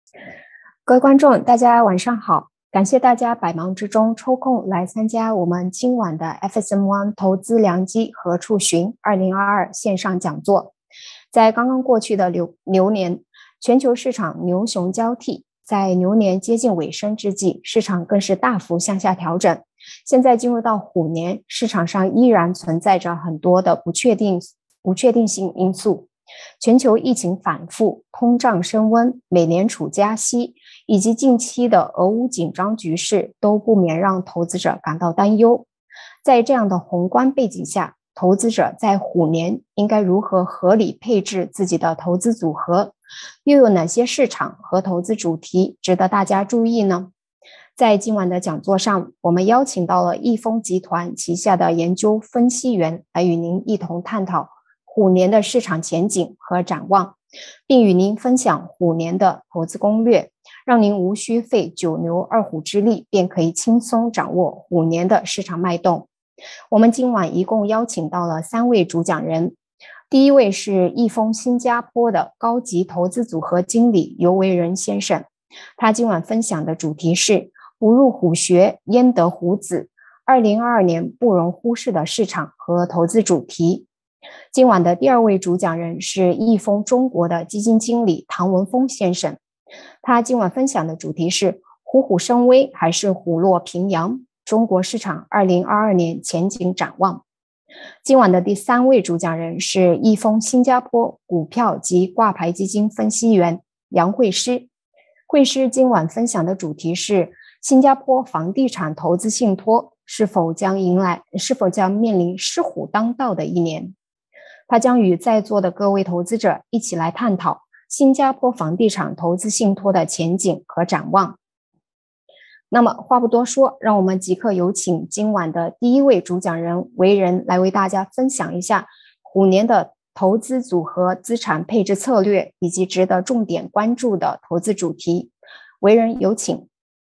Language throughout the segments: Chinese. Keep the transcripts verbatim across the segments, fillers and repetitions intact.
各位观众，大家晚上好，感谢大家百忙之中抽空来参加我们今晚的 F S M One 投资良机何处寻二零二二线上讲座。在刚刚过去的牛牛年，全球市场牛熊交替，在牛年接近尾声之际，市场更是大幅向下调整。现在进入到虎年，市场上依然存在着很多的不确定不确定性因素。全球疫情反复，通胀升温，美联储加息，以及近期的俄乌紧张局势都不免让投资者感到担忧。在这样的宏观背景下，投资者在虎年应该如何合理配置自己的投资组合？又有哪些市场和投资主题值得大家注意呢？在今晚的讲座上，我们邀请到了易丰集团旗下的研究分析员来与您一同探讨虎年的市场前景和展望，并与您分享虎年的投资攻略，让您无需费九牛二虎之力，便可以轻松掌握虎年的市场脉动。我们今晚一共邀请到了三位主讲人，第一位是易丰新加坡的高级投资组合经理尤维仁先生，他今晚分享的主题是不入虎穴焉得虎子，二零二二年不容忽视的市场和投资主题。今晚的第二位主讲人是易丰中国的基金经理唐文峰先生，他今晚分享的主题是虎虎生威还是虎落平阳，中国市场二零二二年前景展望。今晚的第三位主讲人是易丰新加坡股票及挂牌基金分析员杨慧诗，慧诗今晚分享的主题是新加坡房地产投资信托是否将迎来是否将面临狮虎当道的一年。他将与在座的各位投资者一起来探讨新加坡房地产投资信托的前景和展望。那么话不多说，让我们即刻有请今晚的第一位主讲人维仁来为大家分享一下虎年的投资组合资产配置策略以及值得重点关注的投资主题。维仁有请。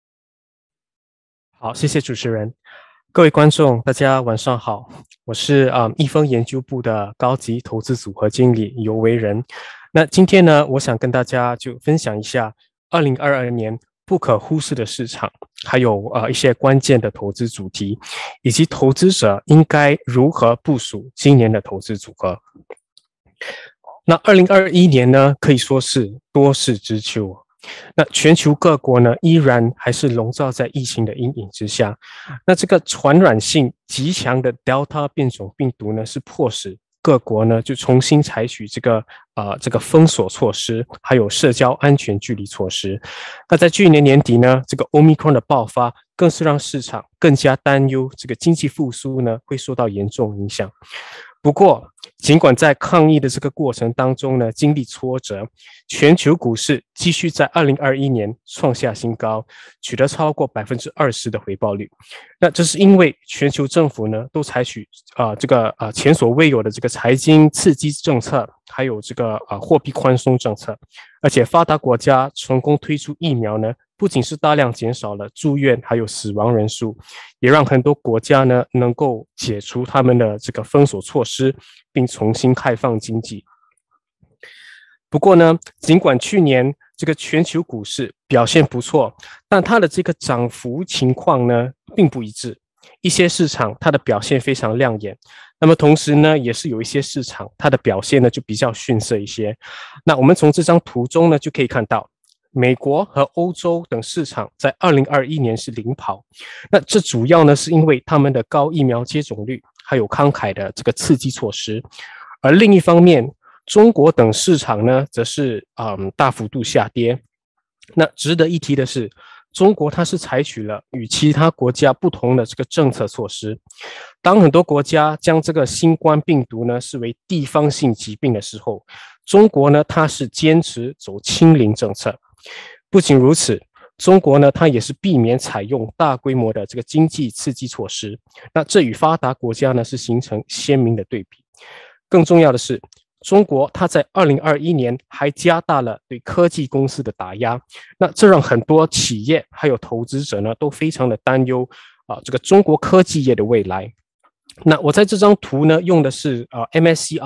好，谢谢主持人。各位观众，大家晚上好，我是嗯易丰研究部的高级投资组合经理尤维仁。那今天呢，我想跟大家就分享一下二零二二年不可忽视的市场，还有呃一些关键的投资主题，以及投资者应该如何部署今年的投资组合。那二零二一年呢，可以说是多事之秋。那全球各国呢，依然还是笼罩在疫情的阴影之下。那这个传染性极强的 Delta 变种病毒呢，是迫使各国呢就重新采取这个呃这个封锁措施，还有社交安全距离措施。那在去年年底呢，这个 Omicron 的爆发，更是让市场更加担忧这个经济复苏呢会受到严重影响。不过，尽管在抗疫的这个过程当中呢，经历挫折，全球股市继续在二零二一年创下新高，取得超过 百分之二十 的回报率。那这是因为全球政府呢都采取啊、呃、这个啊、呃、前所未有的这个财经刺激政策，还有这个啊、呃、货币宽松政策，而且发达国家成功推出疫苗呢，不仅是大量减少了住院还有死亡人数，也让很多国家呢能够解除他们的这个封锁措施，并重新开放经济。不过呢，尽管去年这个全球股市表现不错，但它的这个涨幅情况呢并不一致。一些市场它的表现非常亮眼，那么同时呢，也是有一些市场它的表现呢就比较逊色一些。那我们从这张图中呢就可以看到，美国和欧洲等市场在二零二一年是领跑，那这主要呢是因为他们的高疫苗接种率，还有慷慨的这个刺激措施。而另一方面，中国等市场呢则是嗯大幅度下跌。那值得一提的是，中国它是采取了与其他国家不同的这个政策措施。当很多国家将这个新冠病毒呢视为地方性疾病的时候，中国呢它是坚持走清零政策。不仅如此，中国呢它也是避免采用大规模的这个经济刺激措施。那这与发达国家呢是形成鲜明的对比。更重要的是，中国它在二零二一年还加大了对科技公司的打压，那这让很多企业还有投资者呢都非常的担忧啊、呃，这个中国科技业的未来。那我在这张图呢用的是呃 M S C I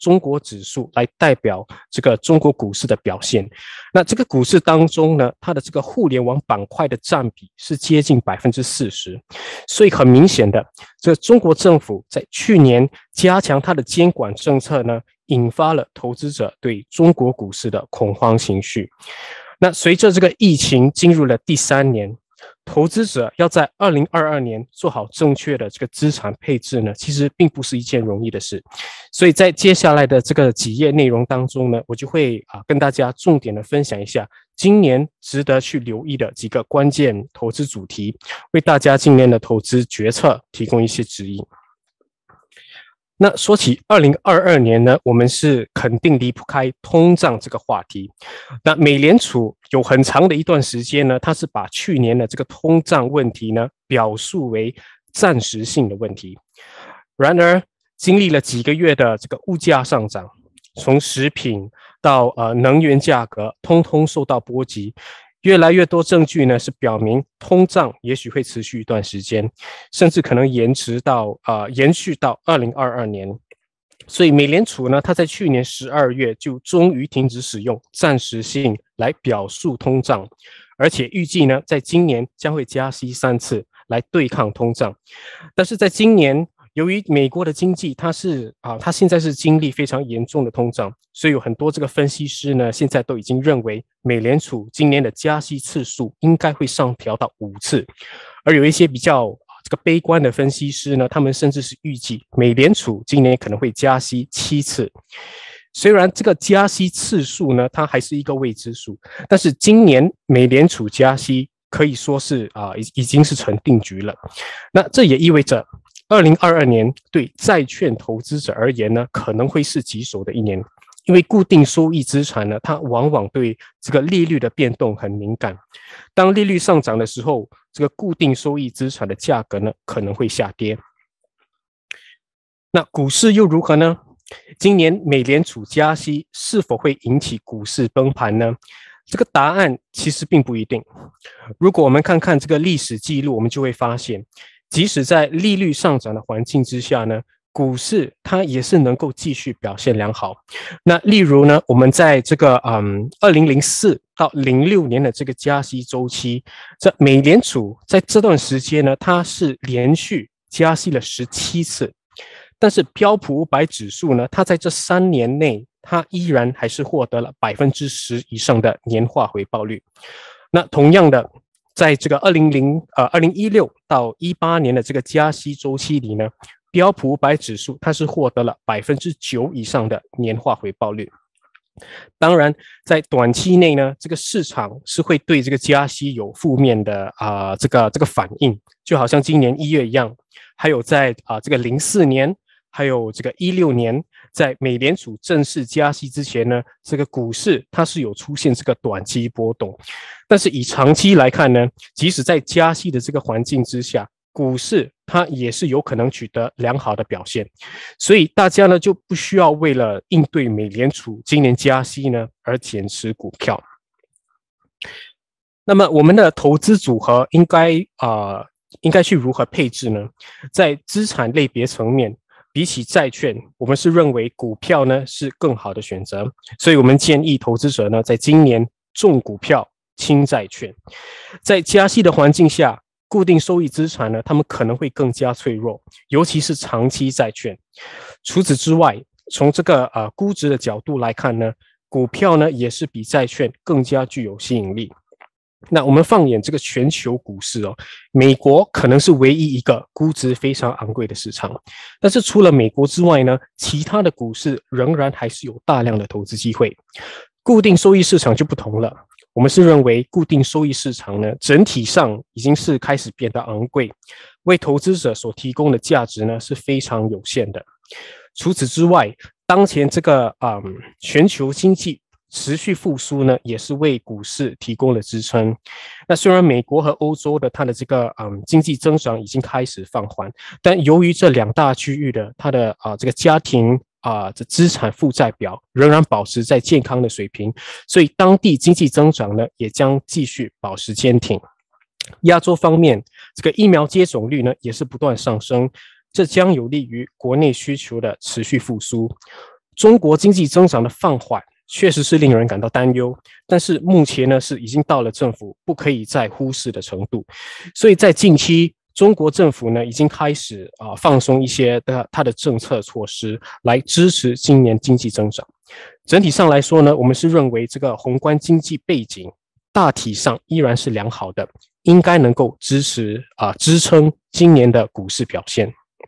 中国指数来代表这个中国股市的表现。那这个股市当中呢，它的这个互联网板块的占比是接近百分之四十，所以很明显的，这中国政府在去年加强它的监管政策呢，引发了投资者对中国股市的恐慌情绪。那随着这个疫情进入了第三年，投资者要在二零二二年做好正确的这个资产配置呢，其实并不是一件容易的事。所以在接下来的这个几页内容当中呢，我就会啊跟大家重点的分享一下今年值得去留意的几个关键投资主题，为大家今年的投资决策提供一些指引。那说起二零二二年呢，我们是肯定离不开通胀这个话题。那美联储有很长的一段时间呢，它是把去年的这个通胀问题呢表述为暂时性的问题。然而，经历了几个月的这个物价上涨，从食品到呃能源价格，通通受到波及。越来越多证据呢是表明通胀也许会持续一段时间，甚至可能延迟到呃延续到二零二二年。所以美联储呢，它在去年十二月就终于停止使用暂时性来表述通胀，而且预计呢在今年将会加息三次来对抗通胀。但是在今年，由于美国的经济它是啊，它现在是经历非常严重的通胀，所以有很多这个分析师呢，现在都已经认为美联储今年的加息次数应该会上调到五次，而有一些比较这个悲观的分析师呢，他们甚至是预计美联储今年可能会加息七次。虽然这个加息次数呢，它还是一个未知数，但是今年美联储加息可以说是啊，已已经是成定局了。那这也意味着二零二二年对债券投资者而言呢，可能会是棘手的一年，因为固定收益资产呢，它往往对这个利率的变动很敏感。当利率上涨的时候，这个固定收益资产的价格呢，可能会下跌。那股市又如何呢？今年美联储加息是否会引起股市崩盘呢？这个答案其实并不一定。如果我们看看这个历史记录，我们就会发现，即使在利率上涨的环境之下呢，股市它也是能够继续表现良好。那例如呢，我们在这个嗯二零零四到零六年的这个加息周期，这美联储在这段时间呢，它是连续加息了十七次，但是标普五百指数呢，它在这三年内，它依然还是获得了百分之十以上的年化回报率。那同样的，在这个二零零呃二零一六到一八年的这个加息周期里呢，标普五百指数它是获得了百分之九以上的年化回报率。当然，在短期内呢，这个市场是会对这个加息有负面的啊、呃、这个这个反应，就好像今年一月一样，还有在啊、呃、这个零四年，还有这个一六年，在美联储正式加息之前呢，这个股市它是有出现这个短期波动。但是以长期来看呢，即使在加息的这个环境之下，股市它也是有可能取得良好的表现。所以大家呢就不需要为了应对美联储今年加息呢而减持股票。那么我们的投资组合应该啊、呃、应该去如何配置呢？在资产类别层面，比起债券，我们是认为股票呢是更好的选择，所以我们建议投资者呢在今年重股票轻债券。在加息的环境下，固定收益资产呢，他们可能会更加脆弱，尤其是长期债券。除此之外，从这个呃估值的角度来看呢，股票呢也是比债券更加具有吸引力。那我们放眼这个全球股市哦，美国可能是唯一一个估值非常昂贵的市场，但是除了美国之外呢，其他的股市仍然还是有大量的投资机会。固定收益市场就不同了。我们是认为固定收益市场呢，整体上已经是开始变得昂贵，为投资者所提供的价值呢是非常有限的。除此之外，当前这个嗯全球经济持续复苏呢，也是为股市提供了支撑。那虽然美国和欧洲的它的这个嗯经济增长已经开始放缓，但由于这两大区域的它的啊、呃、这个家庭啊，这资产负债表仍然保持在健康的水平，所以当地经济增长呢也将继续保持坚挺。亚洲方面，这个疫苗接种率呢也是不断上升，这将有利于国内需求的持续复苏。 中国经济增长的放缓确实是令人感到担忧，但是目前呢是已经到了政府不可以再忽视的程度，所以在近期，中国政府呢已经开始啊、呃、放松一些的它的政策措施来支持今年经济增长。整体上来说呢，我们是认为这个宏观经济背景大体上依然是良好的，应该能够支持啊、呃、支撑今年的股市表现。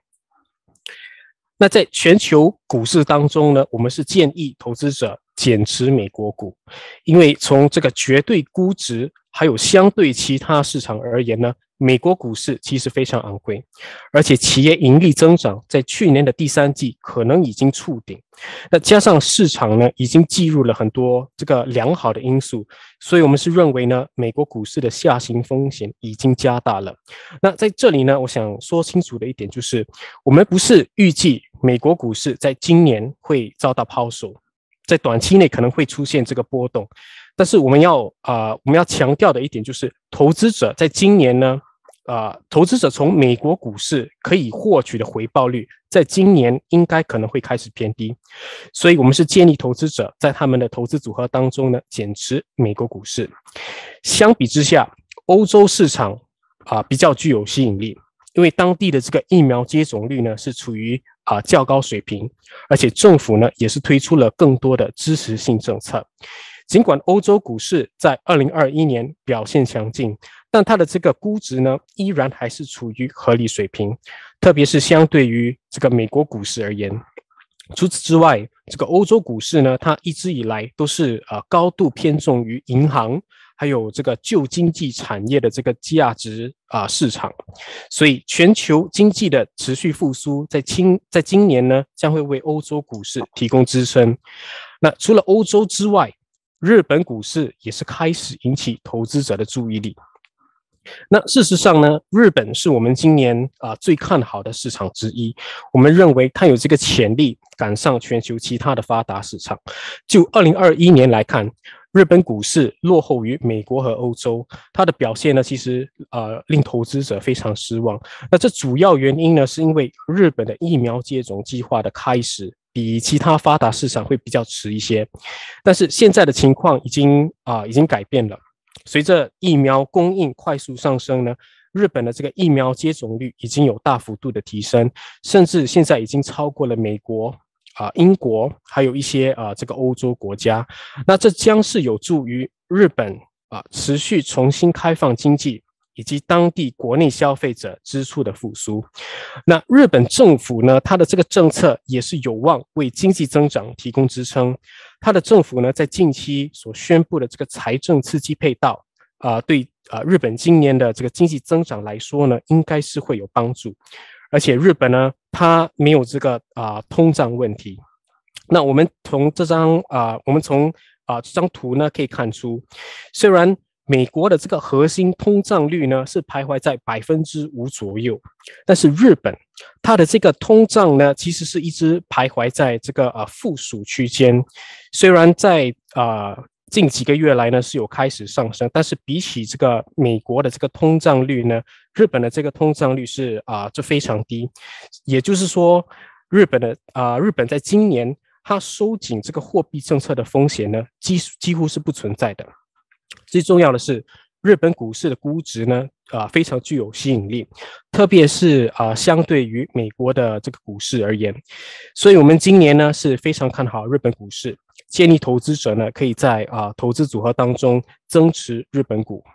那在全球股市当中呢，我们是建议投资者减持美国股，因为从这个绝对估值还有相对其他市场而言呢，美国股市其实非常昂贵，而且企业盈利增长在去年的第三季可能已经触顶，那加上市场呢已经计入了很多这个良好的因素，所以我们是认为呢，美国股市的下行风险已经加大了。那在这里呢，我想说清楚的一点就是，我们不是预计美国股市在今年会遭到抛售，在短期内可能会出现这个波动，但是我们要啊、呃，我们要强调的一点就是，投资者在今年呢，啊、呃，投资者从美国股市可以获取的回报率，在今年应该可能会开始偏低，所以我们是建议投资者在他们的投资组合当中呢，减持美国股市。相比之下，欧洲市场啊、呃、比较具有吸引力，因为当地的这个疫苗接种率呢是处于啊、呃、较高水平，而且政府呢也是推出了更多的支持性政策。尽管欧洲股市在二零二一年表现强劲，但它的这个估值呢依然还是处于合理水平，特别是相对于这个美国股市而言。除此之外，这个欧洲股市呢，它一直以来都是呃高度偏重于银行还有这个旧经济产业的这个价值啊、呃、市场，所以全球经济的持续复苏在今在今年呢将会为欧洲股市提供支撑。那除了欧洲之外，日本股市也是开始引起投资者的注意力。那事实上呢，日本是我们今年啊、呃、最看好的市场之一。我们认为它有这个潜力赶上全球其他的发达市场。就二零二一年来看，日本股市落后于美国和欧洲，它的表现呢，其实呃令投资者非常失望。那这主要原因呢，是因为日本的疫苗接种计划的开始比其他发达市场会比较迟一些，但是现在的情况已经啊、呃、已经改变了。随着疫苗供应快速上升呢，日本的这个疫苗接种率已经有大幅度的提升，甚至现在已经超过了美国啊、呃、英国还有一些啊、呃、这个欧洲国家。那这将是有助于日本啊、呃、持续重新开放经济，以及当地国内消费者支出的复苏。那日本政府呢，它的这个政策也是有望为经济增长提供支撑。它的政府呢，在近期所宣布的这个财政刺激配套啊、呃，对啊、呃、日本今年的这个经济增长来说呢，应该是会有帮助。而且日本呢，它没有这个啊、呃、通胀问题。那我们从这张啊、呃，我们从啊、呃、这张图呢可以看出，虽然美国的这个核心通胀率呢是徘徊在百分之五左右，但是日本它的这个通胀呢其实是一直徘徊在这个呃负数区间。虽然在呃近几个月来呢是有开始上升，但是比起这个美国的这个通胀率呢，日本的这个通胀率是啊、呃、就非常低。也就是说，日本的啊、呃、日本在今年它收紧这个货币政策的风险呢几几乎是不存在的。最重要的是，日本股市的估值呢，啊、呃、非常具有吸引力，特别是啊、呃、相对于美国的这个股市而言，所以我们今年呢是非常看好日本股市，建议投资者呢可以在啊、呃、投资组合当中增持日本股。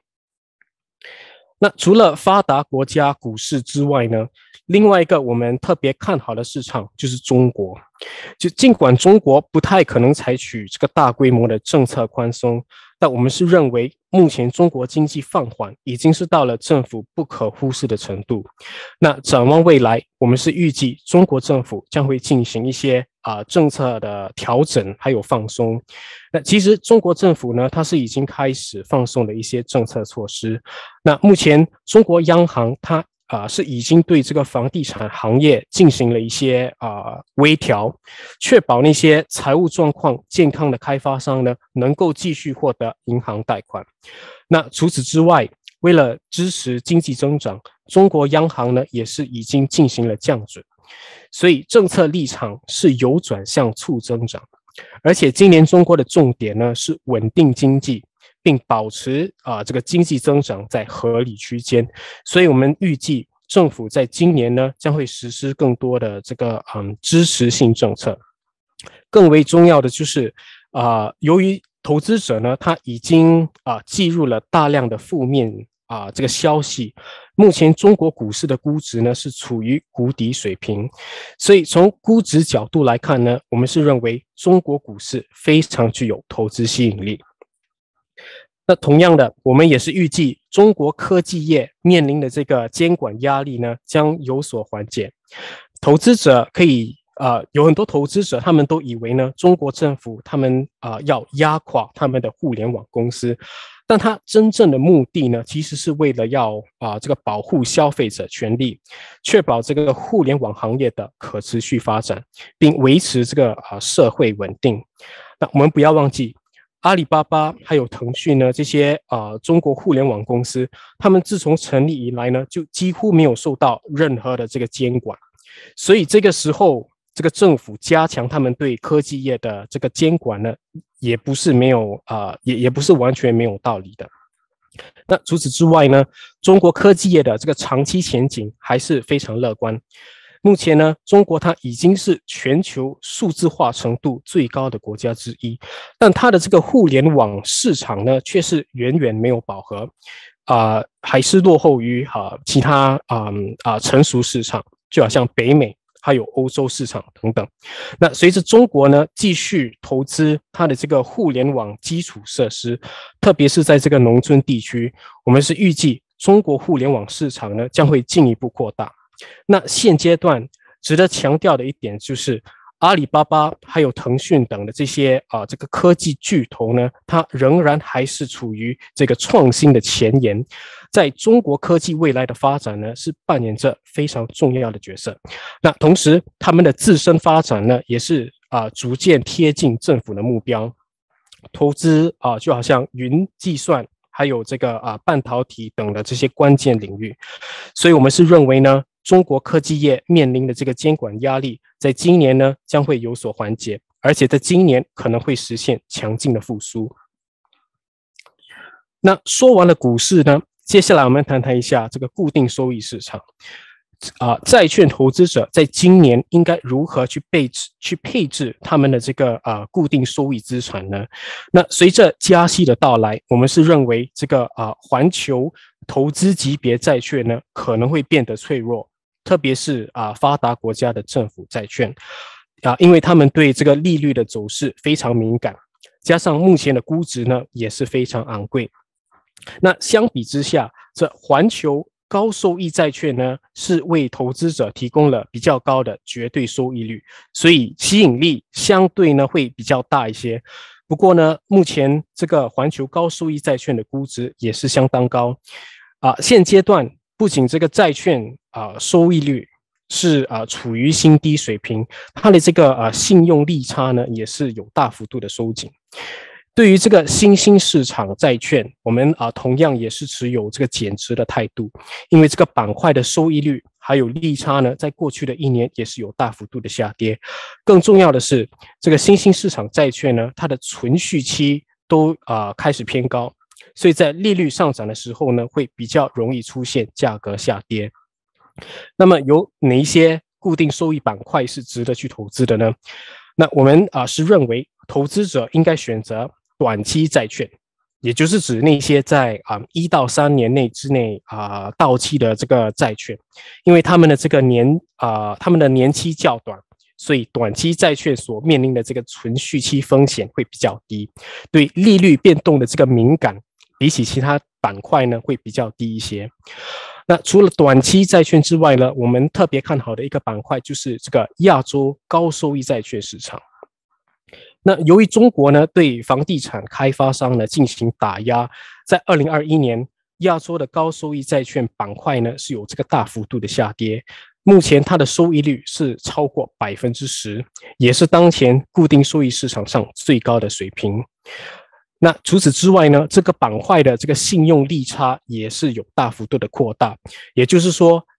那除了发达国家股市之外呢，另外一个我们特别看好的市场就是中国。就尽管中国不太可能采取这个大规模的政策宽松，但我们是认为目前中国经济放缓已经是到了政府不可忽视的程度。那展望未来，我们是预计中国政府将会进行一些啊、呃、政策的调整还有放松。那其实中国政府呢，它是已经开始放松了一些政策措施。那目前中国央行它啊、呃，是已经对这个房地产行业进行了一些啊、呃、微调，确保那些财务状况健康的开发商呢，能够继续获得银行贷款。那除此之外，为了支持经济增长，中国央行呢也是已经进行了降准， 所以政策立场是有转向促增长。而且今年中国的重点呢是稳定经济，并保持啊、呃、这个经济增长在合理区间。所以我们预计政府在今年呢将会实施更多的这个嗯支持性政策。更为重要的就是啊、呃，由于投资者呢他已经啊、呃、记入了大量的负面啊、呃、这个消息，目前中国股市的估值呢是处于谷底水平，所以从估值角度来看呢，我们是认为中国股市非常具有投资吸引力。那同样的，我们也是预计中国科技业面临的这个监管压力呢将有所缓解。投资者可以呃有很多投资者他们都以为呢中国政府他们呃要压垮他们的互联网公司，但它真正的目的呢其实是为了要啊、呃、这个保护消费者权利，确保这个互联网行业的可持续发展，并维持这个啊、呃、社会稳定。那我们不要忘记，阿里巴巴还有腾讯呢，这些呃中国互联网公司，他们自从成立以来呢，就几乎没有受到任何的这个监管，所以这个时候，这个政府加强他们对科技业的这个监管呢，也不是没有啊、呃，也也不是完全没有道理的。那除此之外呢，中国科技业的这个长期前景还是非常乐观。目前呢，中国它已经是全球数字化程度最高的国家之一，但它的这个互联网市场呢，却是远远没有饱和，啊、呃，还是落后于啊、呃、其他啊啊、呃、成熟市场，就好像北美还有欧洲市场等等。那随着中国呢继续投资它的这个互联网基础设施，特别是在这个农村地区，我们是预计中国互联网市场呢将会进一步扩大。那现阶段值得强调的一点就是，阿里巴巴还有腾讯等的这些啊、呃、这个科技巨头呢，它仍然还是处于这个创新的前沿，在中国科技未来的发展呢，是扮演着非常重要的角色。那同时，他们的自身发展呢，也是啊、呃、逐渐贴近政府的目标，投资啊、呃、就好像云计算，还有这个啊、呃、半导体等的这些关键领域。所以我们是认为呢，中国科技业面临的这个监管压力，在今年呢将会有所缓解，而且在今年可能会实现强劲的复苏。那说完了股市呢，接下来我们谈谈一下这个固定收益市场。啊、呃，债券投资者在今年应该如何去配置、去配置他们的这个啊、呃、固定收益资产呢？那随着加息的到来，我们是认为这个啊、呃、环球投资级别债券呢可能会变得脆弱，特别是啊、呃、发达国家的政府债券啊、呃，因为他们对这个利率的走势非常敏感，加上目前的估值呢也是非常昂贵。那相比之下，这环球高收益债券呢，是为投资者提供了比较高的绝对收益率，所以吸引力相对呢会比较大一些。不过呢，目前这个环球高收益债券的估值也是相当高啊、呃。现阶段不仅这个债券啊、呃、收益率是啊、呃、处于新低水平，它的这个啊、呃、信用利差呢也是有大幅度的收紧。对于这个新兴市场债券，我们啊同样也是持有这个减持的态度，因为这个板块的收益率还有利差呢，在过去的一年也是有大幅度的下跌。更重要的是，这个新兴市场债券呢，它的存续期都啊、呃、开始偏高，所以在利率上涨的时候呢，会比较容易出现价格下跌。那么有哪一些固定收益板块是值得去投资的呢？那我们啊、呃、是认为投资者应该选择短期债券，也就是指那些在啊一到三年内之内啊、呃、到期的这个债券，因为他们的这个年啊、呃、他们的年期较短，所以短期债券所面临的这个存续期风险会比较低，对利率变动的这个敏感比起其他板块呢会比较低一些。那除了短期债券之外呢，我们特别看好的一个板块就是这个亚洲高收益债券市场。那由于中国呢对房地产开发商呢进行打压，在二零二一年亚洲的高收益债券板块呢是有这个大幅度的下跌，目前它的收益率是超过百分之十，也是当前固定收益市场上最高的水平。那除此之外呢，这个板块的这个信用利差也是有大幅度的扩大，也就是说，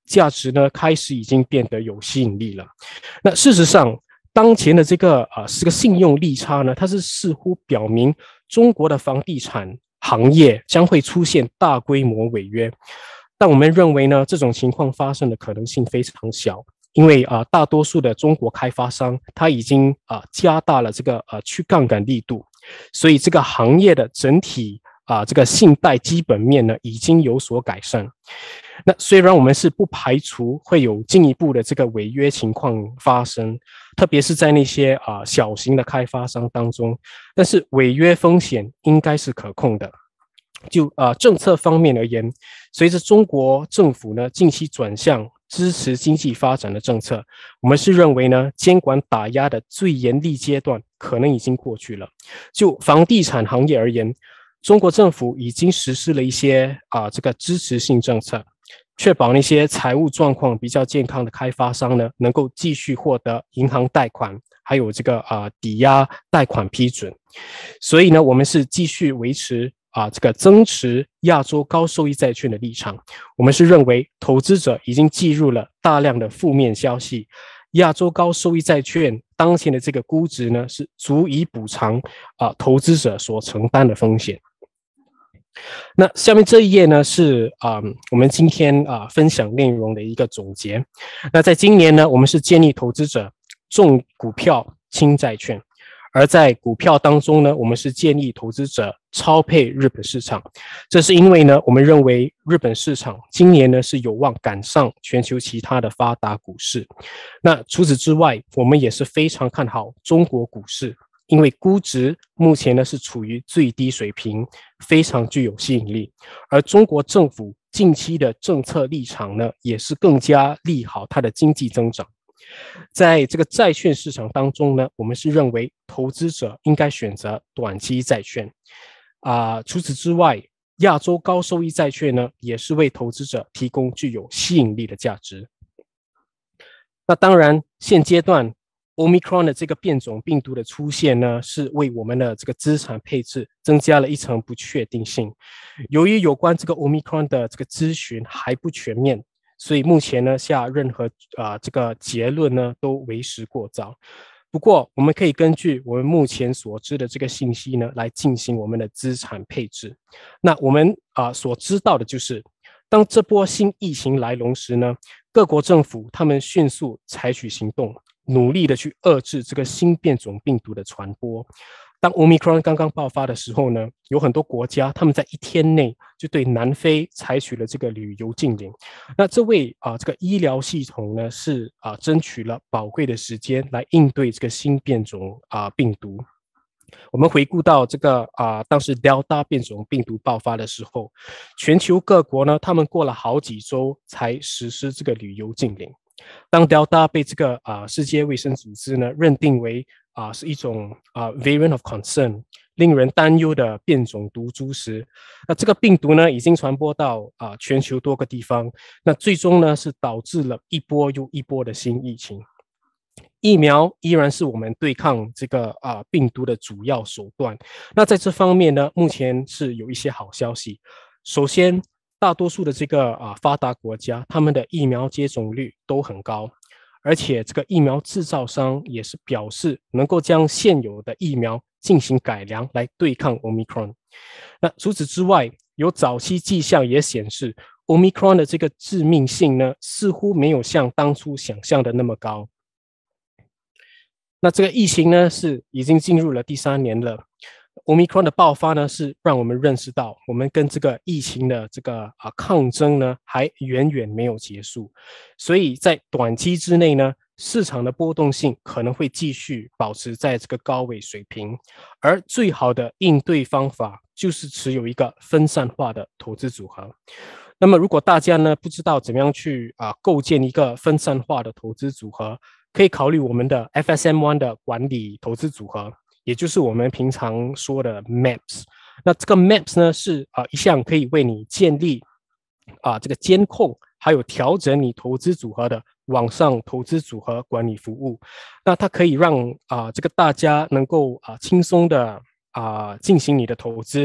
价值呢开始已经变得有吸引力了。那事实上，当前的这个呃这个信用利差呢，它是似乎表明中国的房地产行业将会出现大规模违约。但我们认为呢，这种情况发生的可能性非常小。因为啊、呃，大多数的中国开发商他已经啊、呃、加大了这个呃去杠杆力度，所以这个行业的整体啊、呃、这个信贷基本面呢已经有所改善。那虽然我们是不排除会有进一步的这个违约情况发生，特别是在那些啊、呃、小型的开发商当中，但是违约风险应该是可控的。就啊、呃、政策方面而言，随着中国政府呢近期转向支持经济发展的政策，我们是认为呢，监管打压的最严厉阶段可能已经过去了。就房地产行业而言，中国政府已经实施了一些啊、呃、这个支持性政策，确保那些财务状况比较健康的开发商呢，能够继续获得银行贷款，还有这个啊、呃、抵押贷款批准。所以呢，我们是继续维持啊，这个增持亚洲高收益债券的立场。我们是认为投资者已经计入了大量的负面消息，亚洲高收益债券当前的这个估值呢，是足以补偿啊投资者所承担的风险。那下面这一页呢是啊、嗯、我们今天啊分享内容的一个总结。那在今年呢，我们是建议投资者重股票轻债券。而在股票当中呢，我们是建议投资者超配日本市场，这是因为呢，我们认为日本市场今年呢是有望赶上全球其他的发达股市。那除此之外，我们也是非常看好中国股市，因为估值目前呢是处于最低水平，非常具有吸引力。而中国政府近期的政策立场呢，也是更加利好它的经济增长。在这个债券市场当中呢，我们是认为投资者应该选择短期债券啊、呃。除此之外，亚洲高收益债券呢，也是为投资者提供具有吸引力的价值。那当然，现阶段 Omicron 的这个变种病毒的出现呢，是为我们的这个资产配置增加了一层不确定性。由于有关这个 Omicron 的这个咨询还不全面，所以目前呢，下任何啊、呃、这个结论呢都为时过早。不过，我们可以根据我们目前所知的这个信息呢，来进行我们的资产配置。那我们啊、呃、所知道的就是，当这波新疫情来临时呢，各国政府他们迅速采取行动，努力的去遏制这个新变种病毒的传播。当 Omicron 刚刚爆发的时候呢，有很多国家他们在一天内就对南非采取了这个旅游禁令。那这位啊、呃、这个医疗系统呢是啊、呃、争取了宝贵的时间来应对这个新变种啊、呃、病毒。我们回顾到这个啊、呃、当时 Delta 变种病毒爆发的时候，全球各国呢他们过了好几周才实施这个旅游禁令。当 Delta 被这个啊、呃、世界卫生组织呢认定为啊、呃、是一种啊、呃、variant of concern， 令人担忧的变种毒株时，那这个病毒呢已经传播到啊、呃、全球多个地方，那最终呢是导致了一波又一波的新疫情。疫苗依然是我们对抗这个啊、呃、病毒的主要手段。那在这方面呢，目前是有一些好消息。首先，大多数的这个啊、呃、发达国家，他们的疫苗接种率都很高，而且这个疫苗制造商也是表示能够将现有的疫苗进行改良来对抗 Omicron。那除此之外，有早期迹象也显示 Omicron 的这个致命性呢，似乎没有像当初想象的那么高。那这个疫情呢，是已经进入了第三年了。Omicron 的爆发呢，是让我们认识到，我们跟这个疫情的这个啊抗争呢，还远远没有结束。所以在短期之内呢，市场的波动性可能会继续保持在这个高位水平，而最好的应对方法就是持有一个分散化的投资组合。那么，如果大家呢不知道怎么样去啊构建一个分散化的投资组合，可以考虑我们的 F S M 一 的管理投资组合，也就是我们平常说的 M A P S。那这个 M A P S 呢是啊一项可以为你建立啊这个监控还有调整你投资组合的网上投资组合管理服务。那它可以让啊这个大家能够啊轻松的啊进行你的投资，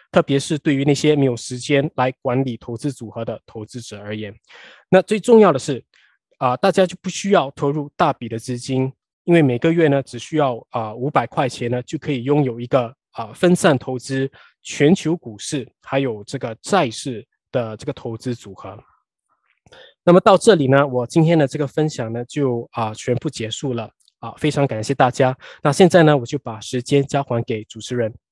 特别是对于那些没有时间来管理投资组合的投资者而言。那最重要的是，啊、呃，大家就不需要投入大笔的资金，因为每个月呢只需要啊五百块钱呢就可以拥有一个啊、呃、分散投资全球股市还有这个债市的这个投资组合。那么到这里呢，我今天的这个分享呢就啊、呃、全部结束了啊、呃，非常感谢大家。那现在呢，我就把时间交还给主持人。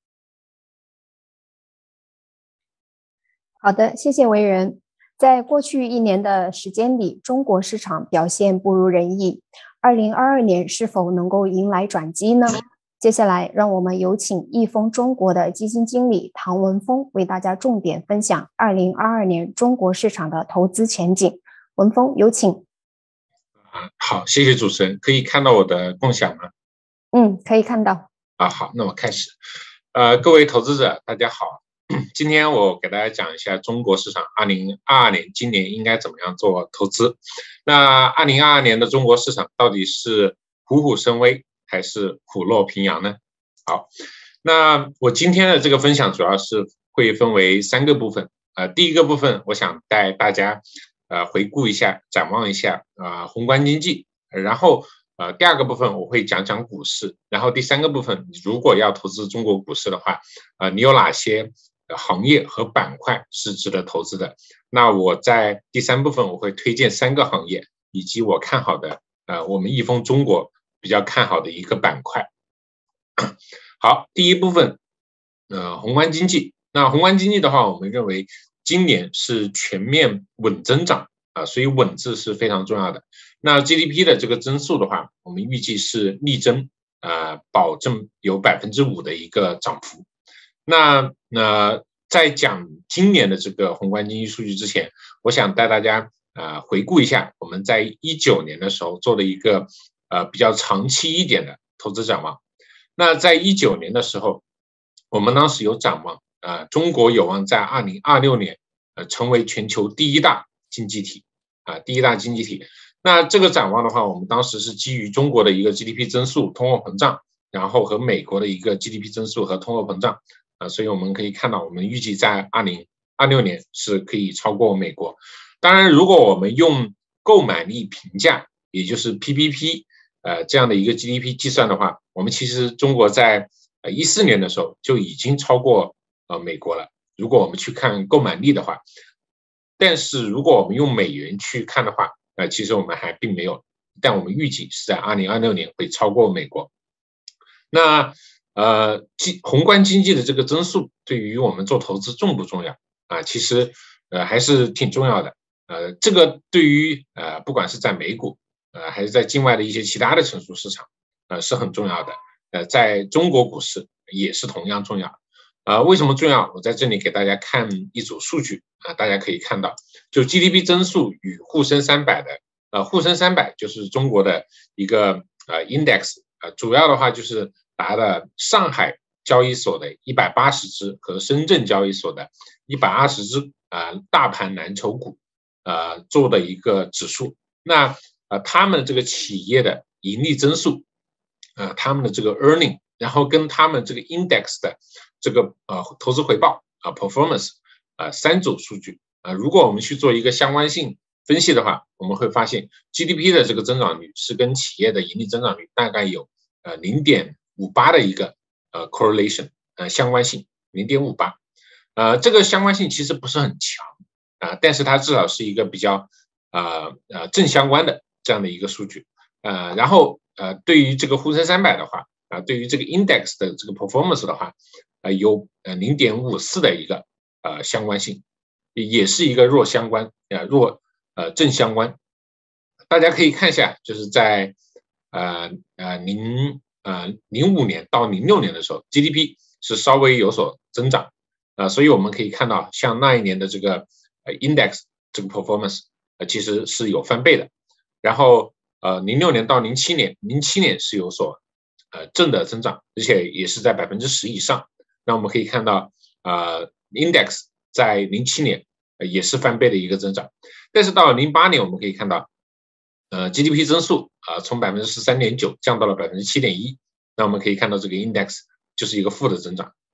好的，谢谢维仁。在过去一年的时间里，中国市场表现不如人意。二零二二年是否能够迎来转机呢？接下来，让我们有请易丰中国的基金经理唐文峰为大家重点分享二零二二年中国市场的投资前景。文峰，有请。 好，谢谢主持人。可以看到我的共享吗？ 嗯，可以看到。 啊，好，那我开始。呃，各位投资者，大家好。今天我给大家讲一下中国市场二零二二年今年应该怎么样做投资。那二零二二年的中国市场到底是虎虎生威还是虎落平阳呢？好，那我今天的这个分享主要是会分为三个部分。呃，第一个部分我想带大家呃回顾一下，展望一下啊、呃、宏观经济，然后呃第二个部分我会讲讲股市，然后第三个部分你如果要投资中国股市的话，呃你有哪些行业和板块是值得投资的？那我在第三部分我会推荐三个行业，以及我看好的呃我们易丰中国比较看好的一个板块。好，第一部分呃宏观经济。那宏观经济的话，我们认为今年是全面稳增长啊，所以稳字是非常重要的。那 G D P 的这个增速的话，我们预计是力争呃保证有百分之五的一个涨幅。那那在讲今年的这个宏观经济数据之前，我想带大家呃回顾一下我们在一九年的时候做的一个呃比较长期一点的投资展望。那在一九年的时候，我们当时有展望，呃中国有望在二零二六年呃成为全球第一大经济体啊、呃、第一大经济体。那这个展望的话，我们当时是基于中国的一个 G D P 增速、通货膨胀，然后和美国的一个 G D P 增速和通货膨胀。啊，所以我们可以看到，我们预计在二零二六年是可以超过美国。当然，如果我们用购买力评价，也就是 P P P， 呃这样的一个 G D P 计算的话，我们其实中国在呃一四年的时候就已经超过呃美国了。如果我们去看购买力的话，但是如果我们用美元去看的话，呃其实我们还并没有，但我们预计是在二零二六年会超过美国。那呃，宏观经济的这个增速对于我们做投资重不重要啊？其实呃还是挺重要的。呃，这个对于呃不管是在美股呃还是在境外的一些其他的成熟市场呃是很重要的。呃，在中国股市也是同样重要。呃，为什么重要？我在这里给大家看一组数据啊，大家可以看到，就 G D P 增速与沪深三百的呃沪深三百就是中国的一个呃 index， 呃主要的话就是拿了上海交易所的一百八十只和深圳交易所的一百二十只啊、呃、大盘蓝筹股呃做的一个指数。那呃他们这个企业的盈利增速，呃他们的这个 earning， 然后跟他们这个 index 的这个呃投资回报啊、呃、performance 呃三组数据呃如果我们去做一个相关性分析的话，我们会发现 G D P 的这个增长率是跟企业的盈利增长率大概有呃 零点五八 的一个呃 correlation 呃相关性 零点五八， 呃这个相关性其实不是很强啊、呃，但是它至少是一个比较呃呃正相关的这样的一个数据。呃然后呃对于这个沪深三百的话啊、呃，对于这个 index 的这个 performance 的话呃有呃 零点五四 的一个呃相关性，也是一个弱相关呃弱呃正相关。大家可以看一下，就是在呃呃零呃零五年到零六年的时候 ，G D P 是稍微有所增长，呃，所以我们可以看到，像那一年的这个呃 index 这个 performance， 呃其实是有翻倍的。然后呃零六年到零七年，零七年是有所呃正的增长，而且也是在百分之十以上。那我们可以看到，呃 index 在零七年也是翻倍的一个增长，但是到了零八年，我们可以看到，呃 G D P 增速啊、呃、从百分之十三点九降到了百分之七点一，那我们可以看到这个 index 就是一个负的增长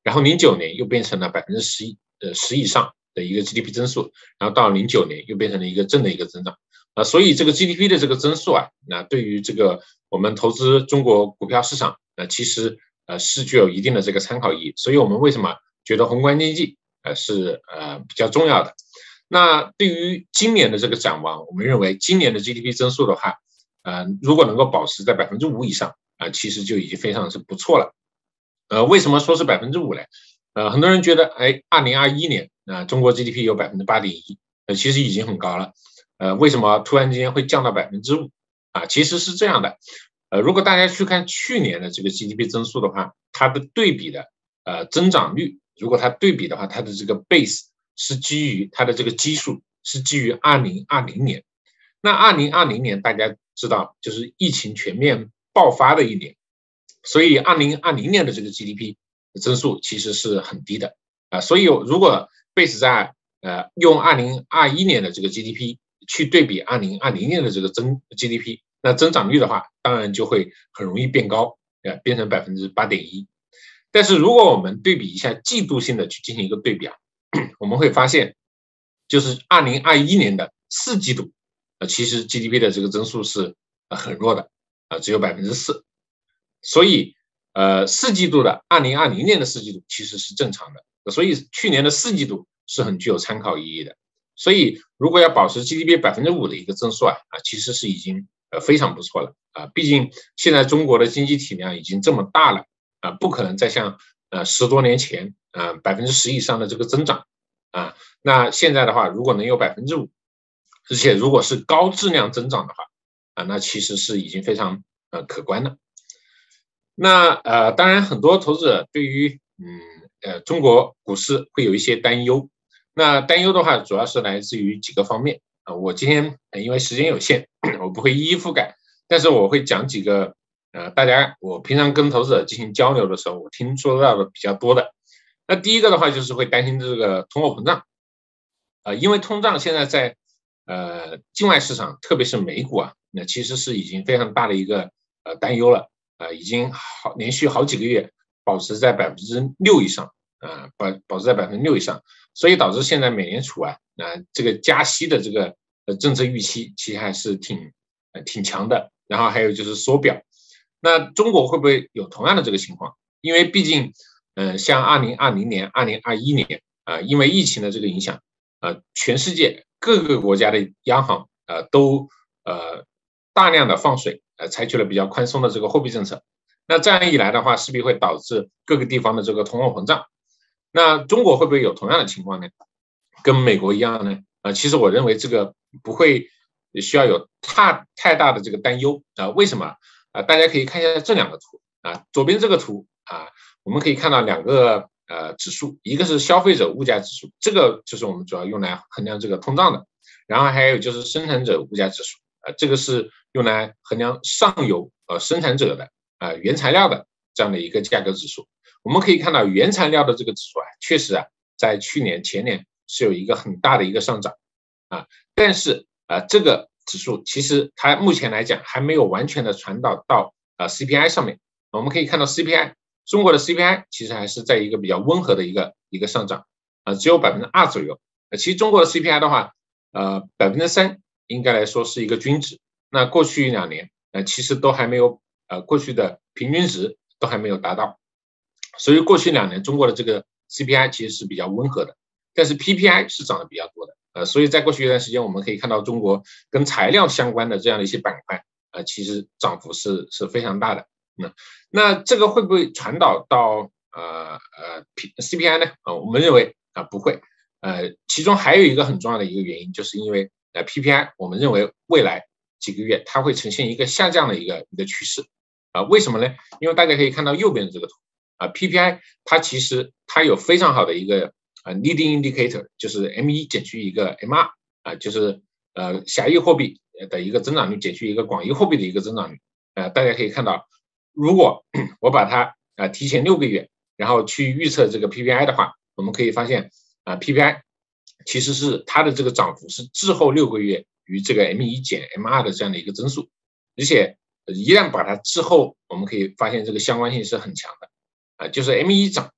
然后零九年又变成了百分之十一呃十以上的一个 G D P 增速，然后到零九年又变成了一个正的一个增长啊，所以这个 G D P 的这个增速啊，那对于这个我们投资中国股票市场，那其实呃是具有一定的这个参考意义，所以我们为什么觉得宏观经济呃是呃比较重要的？那对于今年的这个展望，我们认为今年的 G D P 增速的话，呃，如果能够保持在百分之五以上啊、呃，其实就已经非常是不错了。呃，为什么说是百分之五呢？呃，很多人觉得，哎，二零二一年啊、呃，中国 G D P 有百分之八点一，呃，其实已经很高了。呃，为什么突然之间会降到百分之五啊？其实是这样的，呃，如果大家去看去年的这个 G D P 增速的话，它的对比的呃增长率，如果它对比的话，它的这个 base 是基于它的这个基数是基于二零二零年。那二零二零年大家知道就是疫情全面爆发的一年，所以二零二零年的这个 G D P 增速其实是很低的啊、呃。所以如果 base 在呃用二零二一年的这个 G D P 去对比二零二零年的这个增 G D P， 那增长率的话，当然就会很容易变高，呃，变成百分之八点一。但是如果我们对比一下季度性的去进行一个对比啊，我们会发现，就是二零二一年的四季度，呃，其实 G D P 的这个增速是呃很弱的，啊、呃，只有百分之四。所以，呃，四季度的二零二零年的四季度其实是正常的，所以去年的四季度是很具有参考意义的。所以，如果要保持 G D P 百分之五的一个增速啊，啊，其实是已经呃非常不错了啊。毕竟现在中国的经济体量已经这么大了啊，不可能再像呃十多年前啊百分之十以上的这个增长啊。那现在的话，如果能有百分之五，而且如果是高质量增长的话啊，那其实是已经非常呃可观的。那呃，当然很多投资者对于嗯呃中国股市会有一些担忧。那担忧的话，主要是来自于几个方面啊。我今天因为时间有限，我不会一一覆盖，但是我会讲几个呃，大家我平常跟投资者进行交流的时候，我听说到的比较多的。那第一个的话，就是会担心这个通货膨胀啊，因为通胀现在在呃境外市场，特别是美股啊，那其实是已经非常大的一个呃担忧了啊，已经好连续好几个月保持在百分之六以上啊，保保持在百分之六以上。所以导致现在美联储啊，呃，这个加息的这个呃政策预期其实还是挺呃挺强的。然后还有就是缩表，那中国会不会有同样的这个情况？因为毕竟，嗯、呃，像二零二零年、二零二一年啊、呃，因为疫情的这个影响，呃，全世界各个国家的央行呃都呃大量的放水，呃，采取了比较宽松的这个货币政策。那这样一来的话，势必会导致各个地方的这个通货膨胀。那中国会不会有同样的情况呢？跟美国一样呢？啊、呃，其实我认为这个不会需要有太太大的这个担忧啊、呃。为什么啊、呃？大家可以看一下这两个图啊，左边这个图啊，我们可以看到两个呃指数，一个是消费者物价指数，这个就是我们主要用来衡量这个通胀的，然后还有就是生产者物价指数啊、呃，这个是用来衡量上游呃生产者的啊、呃、原材料的这样的一个价格指数。我们可以看到原材料的这个指数啊，确实啊，在去年前年是有一个很大的一个上涨啊，但是啊，这个指数其实它目前来讲还没有完全的传导到啊 C P I 上面。我们可以看到 C P I， 中国的 C P I 其实还是在一个比较温和的一个一个上涨啊，只有百分之二左右。其实中国的 C P I 的话，呃，百分之三应该来说是一个均值。那过去两年呃，其实都还没有呃过去的平均值都还没有达到。所以过去两年中国的这个 C P I 其实是比较温和的，但是 P P I 是涨得比较多的，呃，所以在过去一段时间，我们可以看到中国跟材料相关的这样的一些板块，呃，其实涨幅是是非常大的。那那这个会不会传导到呃呃 C P I 呢？啊、呃，我们认为啊、呃、不会，呃，其中还有一个很重要的一个原因，就是因为呃 P P I 我们认为未来几个月它会呈现一个下降的一个一个趋势，啊、呃，为什么呢？因为大家可以看到右边的这个图。啊 ，P P I 它其实它有非常好的一个呃 leading indicator， 就是 M 一 减去一个 M 二 啊，就是呃狭义货币的一个增长率减去一个广义货币的一个增长率。呃，大家可以看到，如果我把它啊、呃、提前六个月，然后去预测这个 P P I 的话，我们可以发现啊、呃、P P I 其实是它的这个涨幅是滞后六个月于这个 M 一 减 M 二 的这样的一个增速，而且一旦把它滞后，我们可以发现这个相关性是很强的。啊，就是 M 一 涨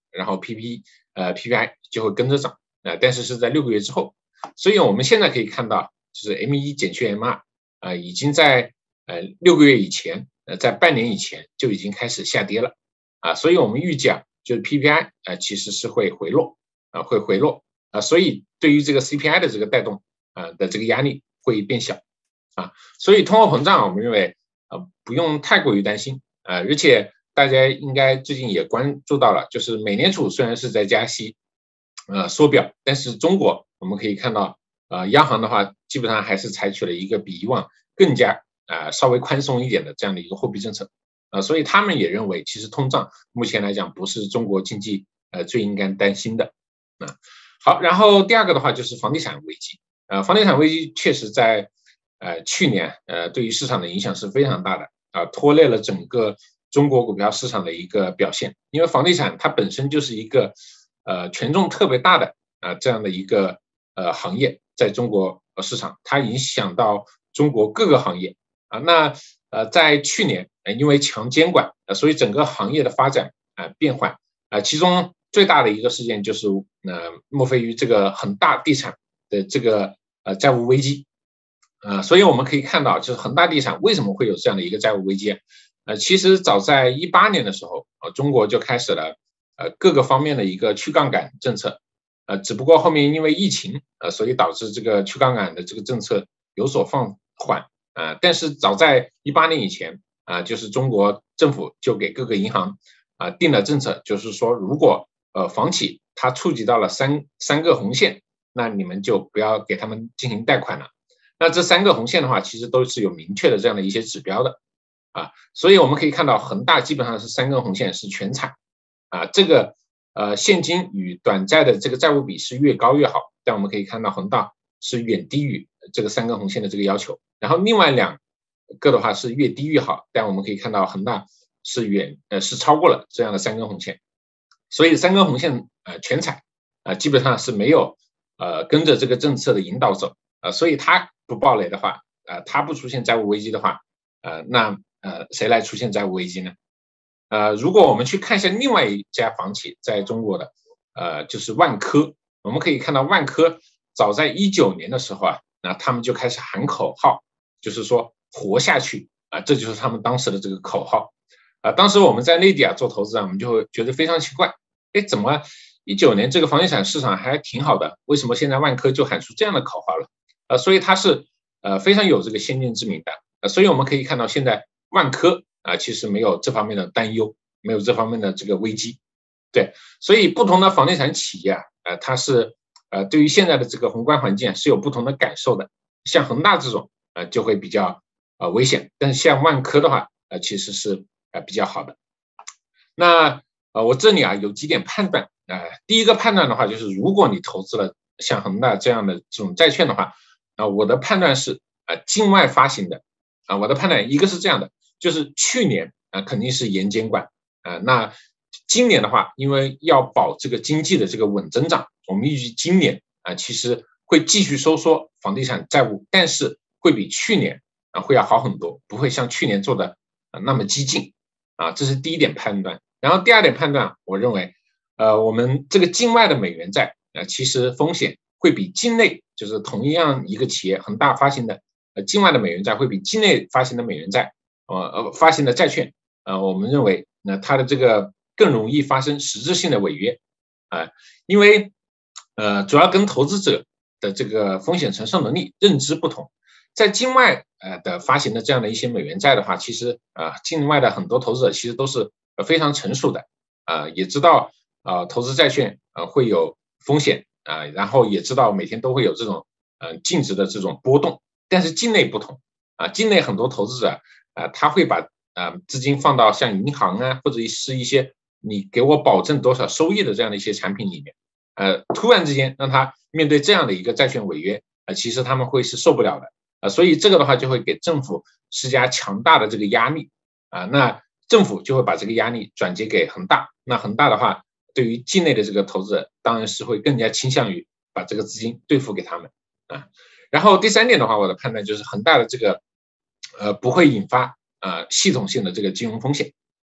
然后 P P 呃 P P I 就会跟着涨，呃，但是是在六个月之后，所以我们现在可以看到，就是 M 一 减去 M 二，呃，已经在呃六个月以前，呃，在半年以前就已经开始下跌了，啊，所以我们预计啊，就是 P P I 呃其实是会回落，啊，会回落，啊，所以对于这个 C P I 的这个带动，啊的这个压力会变小，啊，所以通货膨胀我们认为，呃，不用太过于担心，呃，而且大家应该最近也关注到了，就是美联储虽然是在加息，呃，缩表，但是中国我们可以看到，呃，央行的话基本上还是采取了一个比以往更加呃稍微宽松一点的这样的一个货币政策，呃，所以他们也认为，其实通胀目前来讲不是中国经济呃最应该担心的，啊，好，然后第二个的话就是房地产危机，呃，房地产危机确实在呃去年呃对于市场的影响是非常大的，啊、呃，拖累了整个中国股票市场的一个表现，因为房地产它本身就是一个呃权重特别大的啊、呃、这样的一个呃行业，在中国市场它影响到中国各个行业啊，那呃在去年呃因为强监管，呃所以整个行业的发展啊、呃、变缓啊、呃，其中最大的一个事件就是呃莫非于这个恒大地产的这个呃债务危机，呃，所以我们可以看到，就是恒大地产为什么会有这样的一个债务危机？呃，其实早在一八年的时候，呃，中国就开始了呃各个方面的一个去杠杆政策，呃，只不过后面因为疫情，呃，所以导致这个去杠杆的这个政策有所放缓，啊、呃，但是早在一八年以前，啊、呃，就是中国政府就给各个银行啊、呃、定了政策，就是说如果呃房企它触及到了三三个红线，那你们就不要给他们进行贷款了。那这三个红线的话，其实都是有明确的这样的一些指标的，啊，所以我们可以看到恒大基本上是三根红线是全踩，啊，这个呃现金与短债的这个债务比是越高越好，但我们可以看到恒大是远低于这个三根红线的这个要求，然后另外两个的话是越低越好，但我们可以看到恒大是远呃是超过了这样的三根红线，所以三根红线呃全踩，啊、呃、基本上是没有呃跟着这个政策的引导走，啊、呃、所以它不暴雷的话，呃，它不出现债务危机的话，呃，那呃，谁来出现债务危机呢？呃，如果我们去看一下另外一家房企在中国的，呃，就是万科，我们可以看到万科早在一九年的时候啊，那他们就开始喊口号，就是说活下去啊、呃，这就是他们当时的这个口号啊、呃。当时我们在内地啊做投资啊，我们就会觉得非常奇怪，哎，怎么一九年这个房地产市场还挺好的，为什么现在万科就喊出这样的口号了？呃，所以它是呃非常有这个先见之明的，呃，所以我们可以看到现在万科啊、呃、其实没有这方面的担忧，没有这方面的这个危机，对，所以不同的房地产企业啊，呃，它是呃对于现在的这个宏观环境是有不同的感受的，像恒大这种呃就会比较呃危险，但是像万科的话，呃其实是呃比较好的。那呃我这里啊有几点判断，呃第一个判断的话就是如果你投资了像恒大这样的这种债券的话，啊，我的判断是，呃，境外发行的，啊，我的判断一个是这样的，就是去年啊肯定是严监管，啊，那今年的话，因为要保这个经济的这个稳增长，我们预计今年啊其实会继续收缩房地产债务，但是会比去年啊会要好很多，不会像去年做的啊那么激进，啊，这是第一点判断。然后第二点判断，我认为，呃，我们这个境外的美元债，啊，其实风险会比境内就是同一样一个企业恒大发行的呃境外的美元债会比境内发行的美元债呃呃发行的债券呃我们认为呢它的这个更容易发生实质性的违约啊、呃，因为呃主要跟投资者的这个风险承受能力认知不同，在境外呃的发行的这样的一些美元债的话，其实啊、呃、境外的很多投资者其实都是非常成熟的啊、呃，也知道啊、呃、投资债券啊、呃、会有风险。啊，然后也知道每天都会有这种呃净值的这种波动，但是境内不同啊，境内很多投资者啊，他会把啊资金放到像银行啊，或者是一些你给我保证多少收益的这样的一些产品里面，呃，突然之间让他面对这样的一个债券违约啊，其实他们会是受不了的啊，所以这个的话就会给政府施加强大的这个压力啊，那政府就会把这个压力转接给恒大，那恒大的话。对于境内的这个投资者，当然是会更加倾向于把这个资金兑付给他们啊。然后第三点的话，我的判断就是恒大的这个呃不会引发呃系统性的这个金融风险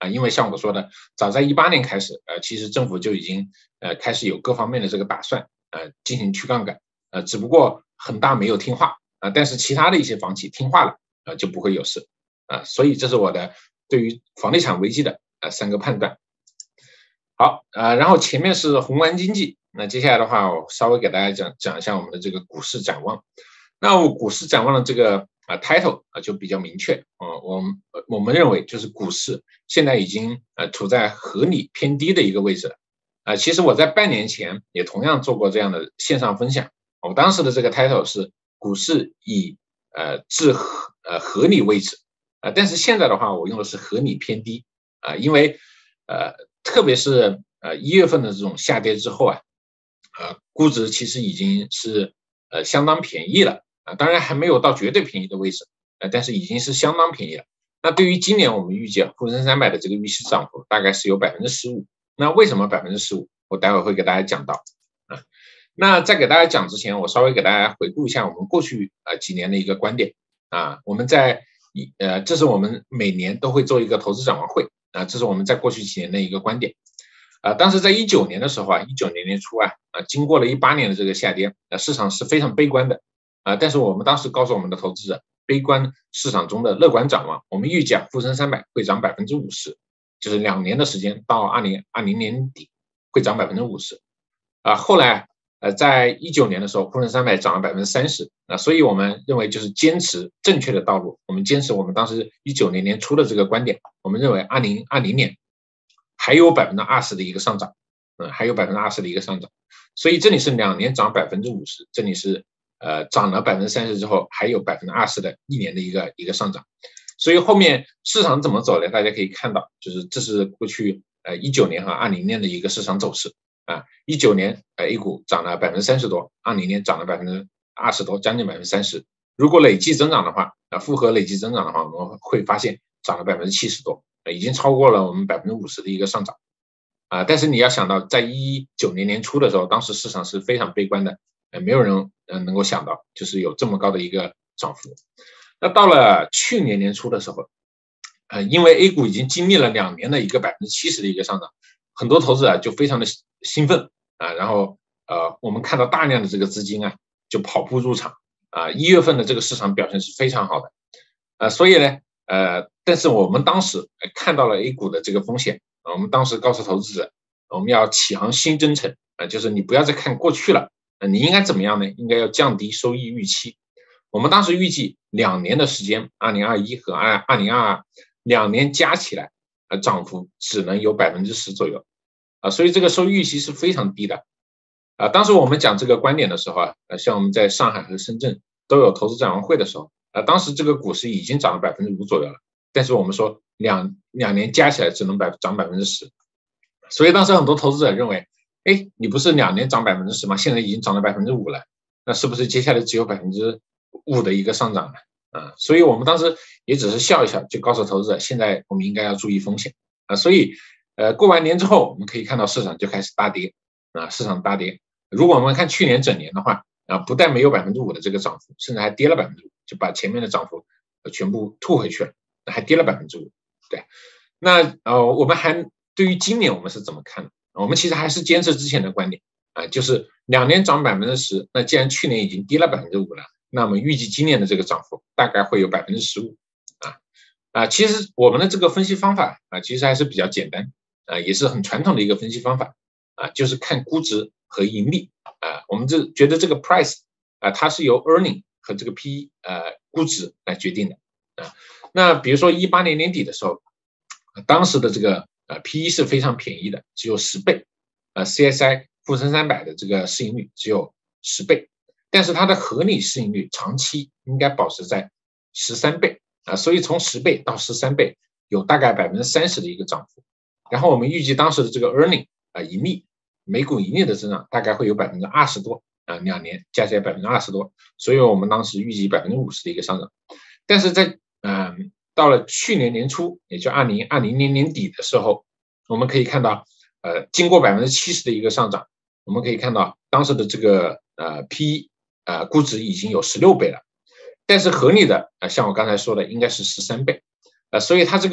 啊，因为像我说的，早在一八年开始，呃，其实政府就已经呃开始有各方面的这个打算，呃，进行去杠杆，呃，只不过恒大没有听话啊，但是其他的一些房企听话了，呃，就不会有事啊，所以这是我的对于房地产危机的呃三个判断。好，呃，然后前面是宏观经济，那接下来的话，我稍微给大家讲讲一下我们的这个股市展望。那我股市展望的这个啊 title 啊就比较明确，啊，我们我们认为就是股市现在已经呃处在合理偏低的一个位置了。啊，其实我在半年前也同样做过这样的线上分享，我当时的这个 title 是股市以呃至合呃合理位置，啊，但是现在的话我用的是合理偏低，啊，因为呃特别是呃一月份的这种下跌之后啊，呃估值其实已经是呃相当便宜了。啊，当然还没有到绝对便宜的位置，呃，但是已经是相当便宜了。那对于今年我们预计啊，沪深三百的这个预期涨幅大概是有百分之十五。那为什么百分之十五？我待会会给大家讲到啊。那在给大家讲之前，我稍微给大家回顾一下我们过去啊几年的一个观点啊。我们在一呃，这是我们每年都会做一个投资展望会啊，这是我们在过去几年的一个观点。啊，当时在一九年的时候啊，一九年年初啊，啊，经过了一八年的这个下跌，啊，市场是非常悲观的。啊，但是我们当时告诉我们的投资者，悲观市场中的乐观展望，我们预计沪深三百会涨百分之五十，就是两年的时间到二零二零年底会涨百分之五十。啊，后来呃，在一九年的时候，沪深三百涨了百分之三十。啊，所以我们认为就是坚持正确的道路，我们坚持我们当时一九年年初的这个观点，我们认为二零二零年还有百分之二十的一个上涨，嗯，还有百分之二十的一个上涨。所以这里是两年涨百分之五十，这里是。呃，涨了百分之三十之后，还有百分之二十的一年的一个一个上涨，所以后面市场怎么走呢？大家可以看到，就是这是过去呃一九年和二零年的一个市场走势啊。一九年呃 A 股涨了百分之三十多，二零年涨了百分之二十多，将近百分之三十。如果累计增长的话，啊，复合累计增长的话，我们会发现涨了百分之七十多，已经超过了我们百分之五十的一个上涨啊。但是你要想到，在一九年年初的时候，当时市场是非常悲观的。呃，没有人呃能够想到，就是有这么高的一个涨幅。那到了去年年初的时候，呃，因为 A 股已经经历了两年的一个百分之七十的一个上涨，很多投资者就非常的兴奋啊，然后呃，我们看到大量的这个资金啊，就跑步入场啊，一月份的这个市场表现是非常好的，呃，所以呢，呃，但是我们当时看到了 A 股的这个风险，我们当时告诉投资者，我们要启航新征程啊，就是你不要再看过去了。你应该怎么样呢？应该要降低收益预期。我们当时预计两年的时间，二零二一和二零二二两年加起来，呃，涨幅只能有百分之十左右，啊，所以这个收益预期是非常低的，啊，当时我们讲这个观点的时候啊，像我们在上海和深圳都有投资展望会的时候，啊，当时这个股市已经涨了百分之五左右了，但是我们说两两年加起来只能百涨百分之十，所以当时很多投资者认为。哎，你不是两年涨百分之十吗？现在已经涨了百分之五了，那是不是接下来只有百分之五的一个上涨呢？啊，所以我们当时也只是笑一笑，就告诉投资者，现在我们应该要注意风险啊。所以，呃，过完年之后，我们可以看到市场就开始大跌啊，市场大跌。如果我们看去年整年的话啊，不但没有百分之五的这个涨幅，甚至还跌了百分之五，就把前面的涨幅全部吐回去了，还跌了百分之五。对，那呃，我们还对于今年我们是怎么看的？我们其实还是坚持之前的观点啊，就是两年涨百分之十，那既然去年已经跌了百分之五了，那么预计今年的这个涨幅大概会有百分之十五啊啊，其实我们的这个分析方法啊，其实还是比较简单啊，也是很传统的一个分析方法啊，就是看估值和盈利啊，我们这觉得这个 price 啊，它是由 earning 和这个 P 呃估值来决定的啊。那比如说一八年年底的时候，当时的这个呃 P E 是非常便宜的，只有十倍，呃 C S I 沪深三百的这个市盈率只有十倍，但是它的合理市盈率长期应该保持在十三倍啊，所以从十倍到十三倍有大概百分之三十的一个涨幅。然后我们预计当时的这个 earning 啊盈利每股盈利的增长大概会有百分之二十多啊，两年加起来百分之二十多，所以我们当时预计百分之五十的一个上涨。但是在嗯、呃、到了去年年初，也就二零二零年年底的时候，我们可以看到，呃，经过百分之七十的一个上涨，我们可以看到当时的这个呃 P 呃估值已经有十六倍了，但是合理的呃像我刚才说的应该是十三倍，呃，所以它这个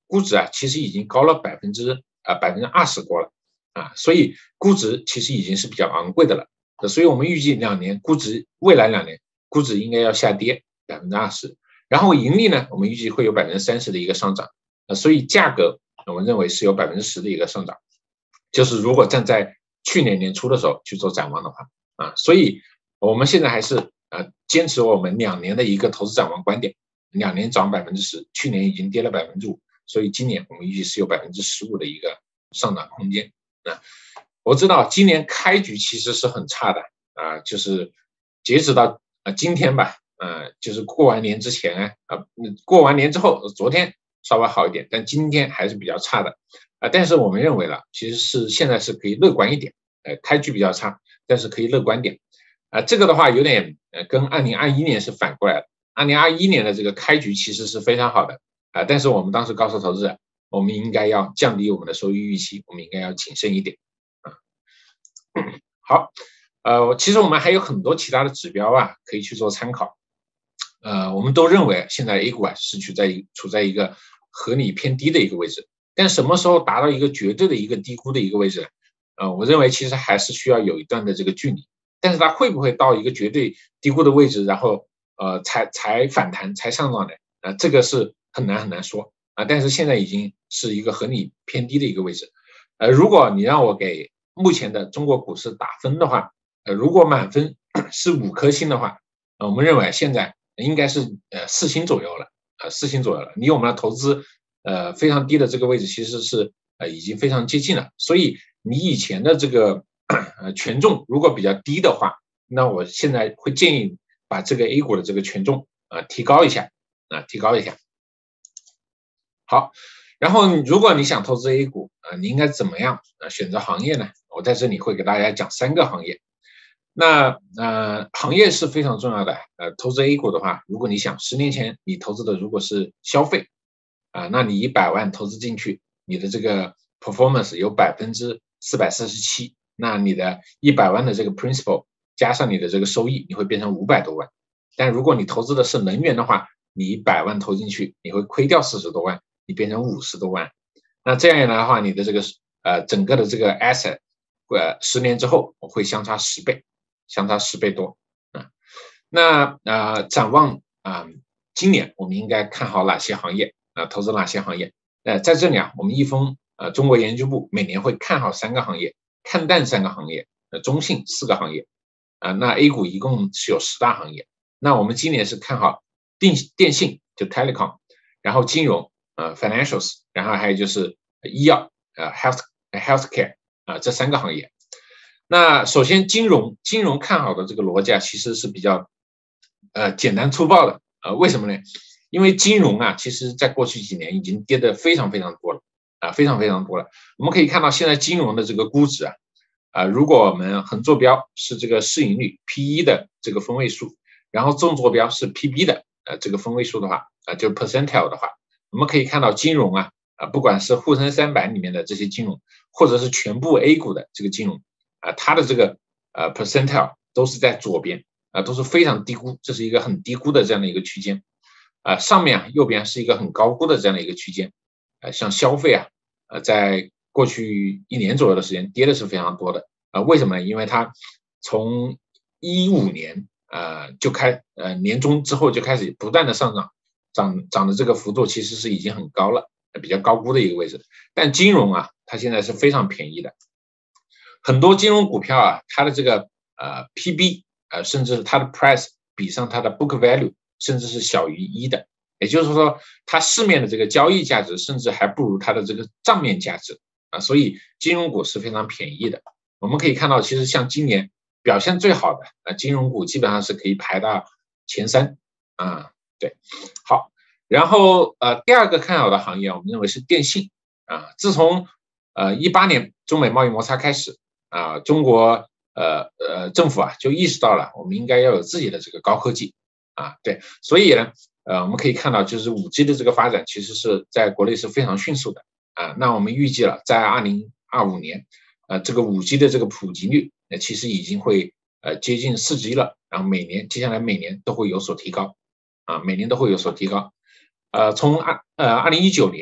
估值啊其实已经高了百分之啊百分之二十多了啊，所以估值其实已经是比较昂贵的了。所以我们预计两年估值，未来两年估值应该要下跌百分之二十，然后盈利呢，我们预计会有百分之三十的一个上涨，呃，所以价格我们认为是有百分之十的一个上涨，就是如果站在去年年初的时候去做展望的话啊，所以我们现在还是呃坚持我们两年的一个投资展望观点，两年涨百分之十，去年已经跌了百分之五，所以今年我们预计是有百分之十五的一个上涨空间啊。我知道今年开局其实是很差的啊，就是截止到啊今天吧，呃，就是过完年之前啊，过完年之后，昨天稍微好一点，但今天还是比较差的啊。但是我们认为了，其实是现在是可以乐观一点，呃，开局比较差，但是可以乐观点啊。这个的话有点呃跟二零二一年是反过来的，二零二一年的这个开局其实是非常好的啊，但是我们当时告诉投资者，我们应该要降低我们的收益预期，我们应该要谨慎一点。好，呃，其实我们还有很多其他的指标啊，可以去做参考。呃，我们都认为现在 A 股啊是处在一处在一个合理偏低的一个位置，但什么时候达到一个绝对的一个低估的一个位置呢？呃，我认为其实还是需要有一段的这个距离，但是它会不会到一个绝对低估的位置，然后呃才才反弹才上涨呢？啊、呃，这个是很难很难说啊、呃。但是现在已经是一个合理偏低的一个位置。呃，如果你让我给目前的中国股市打分的话，呃，如果满分是五颗星的话，呃，我们认为现在应该是呃四星左右了，呃四星左右了，离我们的投资呃非常低的这个位置其实是呃已经非常接近了。所以你以前的这个呃权重如果比较低的话，那我现在会建议把这个 A 股的这个权重啊、呃、提高一下啊、呃、提高一下。好。然后，如果你想投资 A 股啊、呃，你应该怎么样啊选择行业呢？我在这里会给大家讲三个行业。那呃，行业是非常重要的。呃，投资 A 股的话，如果你想十年前你投资的如果是消费啊、呃，那你一百万投资进去，你的这个 performance 有百分之四百四十七，那你的一百万的这个 principal 加上你的这个收益，你会变成五百多万。但如果你投资的是能源的话，你一百万投进去，你会亏掉四十多万。你变成五十多万，那这样一来的话，你的这个呃整个的这个 asset， 呃十年之后会相差十倍，相差十倍多啊。那呃展望啊、呃，今年我们应该看好哪些行业啊、呃？投资哪些行业？呃，在这里啊，我们易丰呃中国研究部每年会看好三个行业，看淡三个行业，呃中性四个行业啊、呃。那 A 股一共是有十大行业，那我们今年是看好电电信就 telecom， 然后金融。呃 financials， 然后还有就是医药，呃 health healthcare 啊、呃、这三个行业。那首先金融金融看好的这个逻辑啊，其实是比较呃简单粗暴的。呃为什么呢？因为金融啊，其实在过去几年已经跌得非常非常多了啊、呃，非常非常多了。我们可以看到现在金融的这个估值啊，啊、呃、如果我们横坐标是这个市盈率 P E 的这个分位数，然后纵坐标是 P B 的呃这个分位数的话，啊、呃、就 percentile 的话。我们可以看到金融啊，啊，不管是沪深三百里面的这些金融，或者是全部 A 股的这个金融啊，它的这个呃 percentile 都是在左边啊，都是非常低估，这是一个很低估的这样的一个区间啊。上面啊右边是一个很高估的这样的一个区间啊，像消费啊，呃，在过去一年左右的时间跌的是非常多的啊。为什么呢？因为它从一五年呃就开呃年中之后就开始不断的上涨。涨涨的这个幅度其实是已经很高了，比较高估的一个位置。但金融啊，它现在是非常便宜的，很多金融股票啊，它的这个呃 P B 呃，甚至它的 price 比上它的 book value， 甚至是小于一的。也就是说，它市面的这个交易价值，甚至还不如它的这个账面价值啊。所以金融股是非常便宜的。我们可以看到，其实像今年表现最好的啊，金融股基本上是可以排到前三啊。对，好，然后呃，第二个看好的行业，我们认为是电信啊。自从呃一八年中美贸易摩擦开始啊，中国呃呃政府啊就意识到了，我们应该要有自己的这个高科技啊。对，所以呢，呃，我们可以看到，就是 五 G 的这个发展，其实是在国内是非常迅速的啊。那我们预计了，在二零二五年，呃，这个 五 G 的这个普及率，呃，其实已经会呃接近四 G 了，然后每年接下来每年都会有所提高。啊，每年都会有所提高，呃，从二呃二零一九年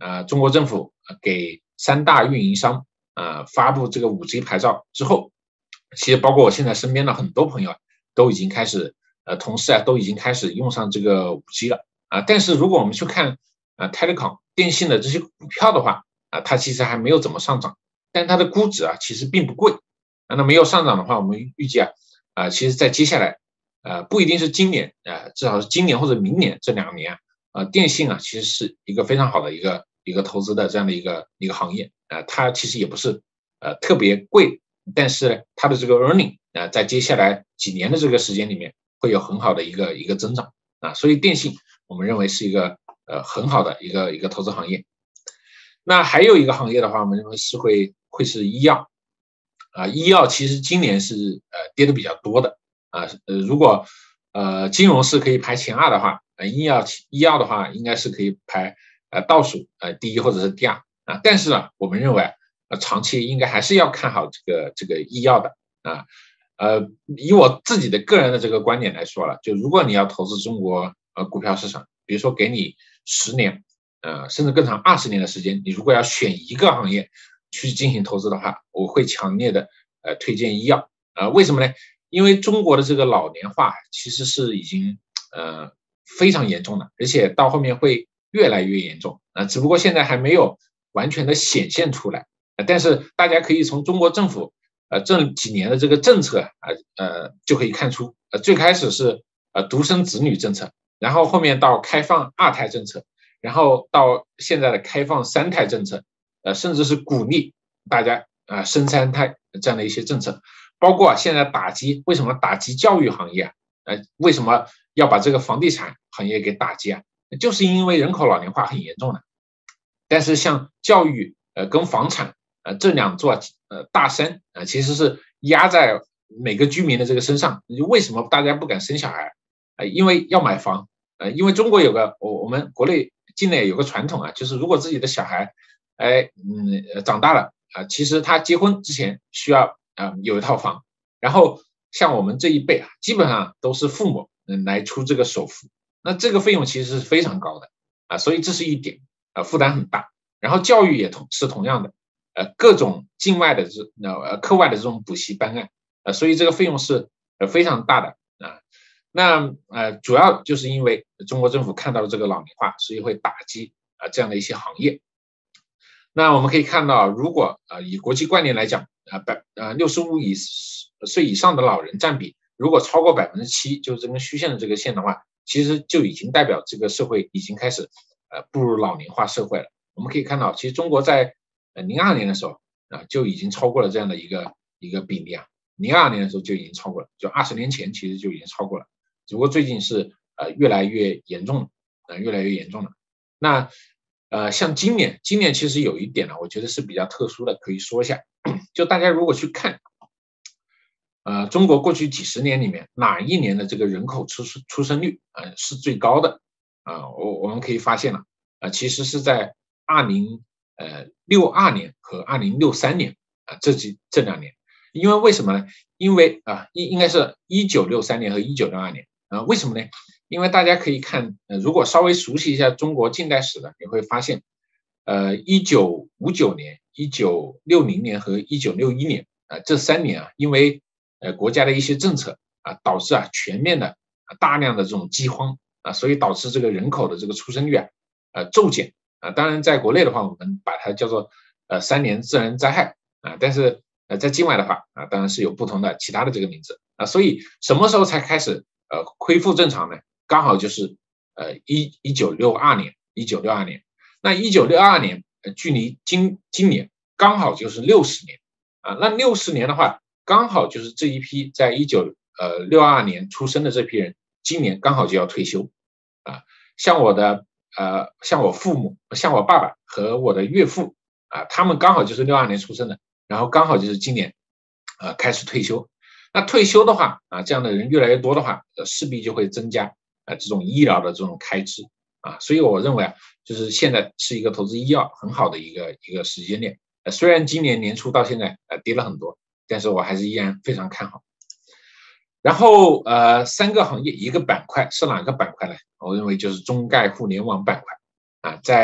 呃，中国政府给三大运营商呃发布这个 五 G 牌照之后，其实包括我现在身边的很多朋友都已经开始，呃，同事啊都已经开始用上这个 五 G 了啊。但是如果我们去看啊 telecom 电信的这些股票的话啊，它其实还没有怎么上涨，但它的估值啊其实并不贵啊。那没有上涨的话，我们预计啊啊，其实在接下来呃不一定是今年啊，至少是今年或者明年这两年啊，呃，电信啊其实是一个非常好的一个一个投资的这样的一个一个行业啊，它其实也不是呃特别贵，但是它的这个 earning 啊，在接下来几年的这个时间里面会有很好的一个一个增长啊，所以电信我们认为是一个呃很好的一个一个投资行业。那还有一个行业的话，我们认为是会会是医药啊，医药其实今年是呃跌的比较多的啊，呃如果呃金融是可以排前二的话，呃医药医药的话应该是可以排呃倒数呃第一或者是第二啊，但是啊我们认为呃长期应该还是要看好这个这个医药的啊，呃以我自己的个人的这个观点来说了，就如果你要投资中国呃股票市场，比如说给你十年呃甚至更长二十年的时间，你如果要选一个行业去进行投资的话，我会强烈的呃推荐医药啊、呃，为什么呢？因为中国的这个老年化其实是已经呃非常严重的，而且到后面会越来越严重啊、呃，只不过现在还没有完全的显现出来，呃、但是大家可以从中国政府呃这几年的这个政策啊呃就可以看出，呃最开始是呃独生子女政策，然后后面到开放二胎政策，然后到现在的开放三胎政策，呃甚至是鼓励大家啊、呃、生三胎这样的一些政策。包括啊，现在打击为什么打击教育行业啊？呃，为什么要把这个房地产行业给打击啊？就是因为人口老年化很严重的。但是像教育呃跟房产呃这两座呃大山呃其实是压在每个居民的这个身上。为什么大家不敢生小孩？呃，因为要买房。呃，因为中国有个我我们国内境内有个传统啊，就是如果自己的小孩哎嗯长大了啊、呃，其实他结婚之前需要啊、呃，有一套房，然后像我们这一辈啊，基本上都是父母嗯来出这个首付，那这个费用其实是非常高的啊，所以这是一点啊，负担很大。然后教育也同是同样的，呃，各种境外的这呃课外的这种补习班啊，呃，所以这个费用是呃非常大的啊。那呃主要就是因为中国政府看到了这个老龄化，所以会打击啊、呃、这样的一些行业。那我们可以看到，如果呃以国际惯例来讲，啊百呃六十五以岁以上的老人占比如果超过百分之七，就是这根虚线的这个线的话，其实就已经代表这个社会已经开始呃步入老龄化社会了。我们可以看到，其实中国在呃零二年的时候啊就已经超过了这样的一个一个比例啊，零二年的时候就已经超过了，就二十年前其实就已经超过了，只不过最近是呃越来越严重了，呃越来越严重了。那呃，像今年，今年其实有一点呢，我觉得是比较特殊的，可以说一下。就大家如果去看，呃，中国过去几十年里面哪一年的这个人口出出生率啊、呃、是最高的啊、呃？我我们可以发现了啊、呃，其实是在二零呃六二年和二零六三年啊、呃、这几这两年，因为为什么呢？因为啊应、呃、应该是一九六三年和一九六二年啊、呃，为什么呢？因为大家可以看，呃，如果稍微熟悉一下中国近代史的，你会发现，呃，一九五九年、一九六零年和一九六一年啊、呃、这三年啊，因为呃国家的一些政策啊，导致啊全面的、啊、大量的这种饥荒啊，所以导致这个人口的这个出生率啊呃骤减啊。当然，在国内的话，我们把它叫做呃三年自然灾害啊，但是呃在境外的话啊，当然是有不同的其他的这个名字啊。所以什么时候才开始呃恢复正常呢？刚好就是呃一一九六二年，一九六二年，那一九六二年，呃，距离今今年刚好就是六十年啊。那六十年的话，刚好就是这一批在一九呃六二年出生的这批人，今年刚好就要退休啊。像我的呃，像我父母，像我爸爸和我的岳父啊，他们刚好就是六二年出生的，然后刚好就是今年呃开始退休。那退休的话啊，这样的人越来越多的话，呃，势必就会增加。啊，这种医疗的这种开支啊，所以我认为啊，就是现在是一个投资医药很好的一个一个时间点。呃，虽然今年年初到现在呃跌了很多，但是我还是依然非常看好。然后呃，三个行业一个板块是哪个板块呢？我认为就是中概互联网板块啊，在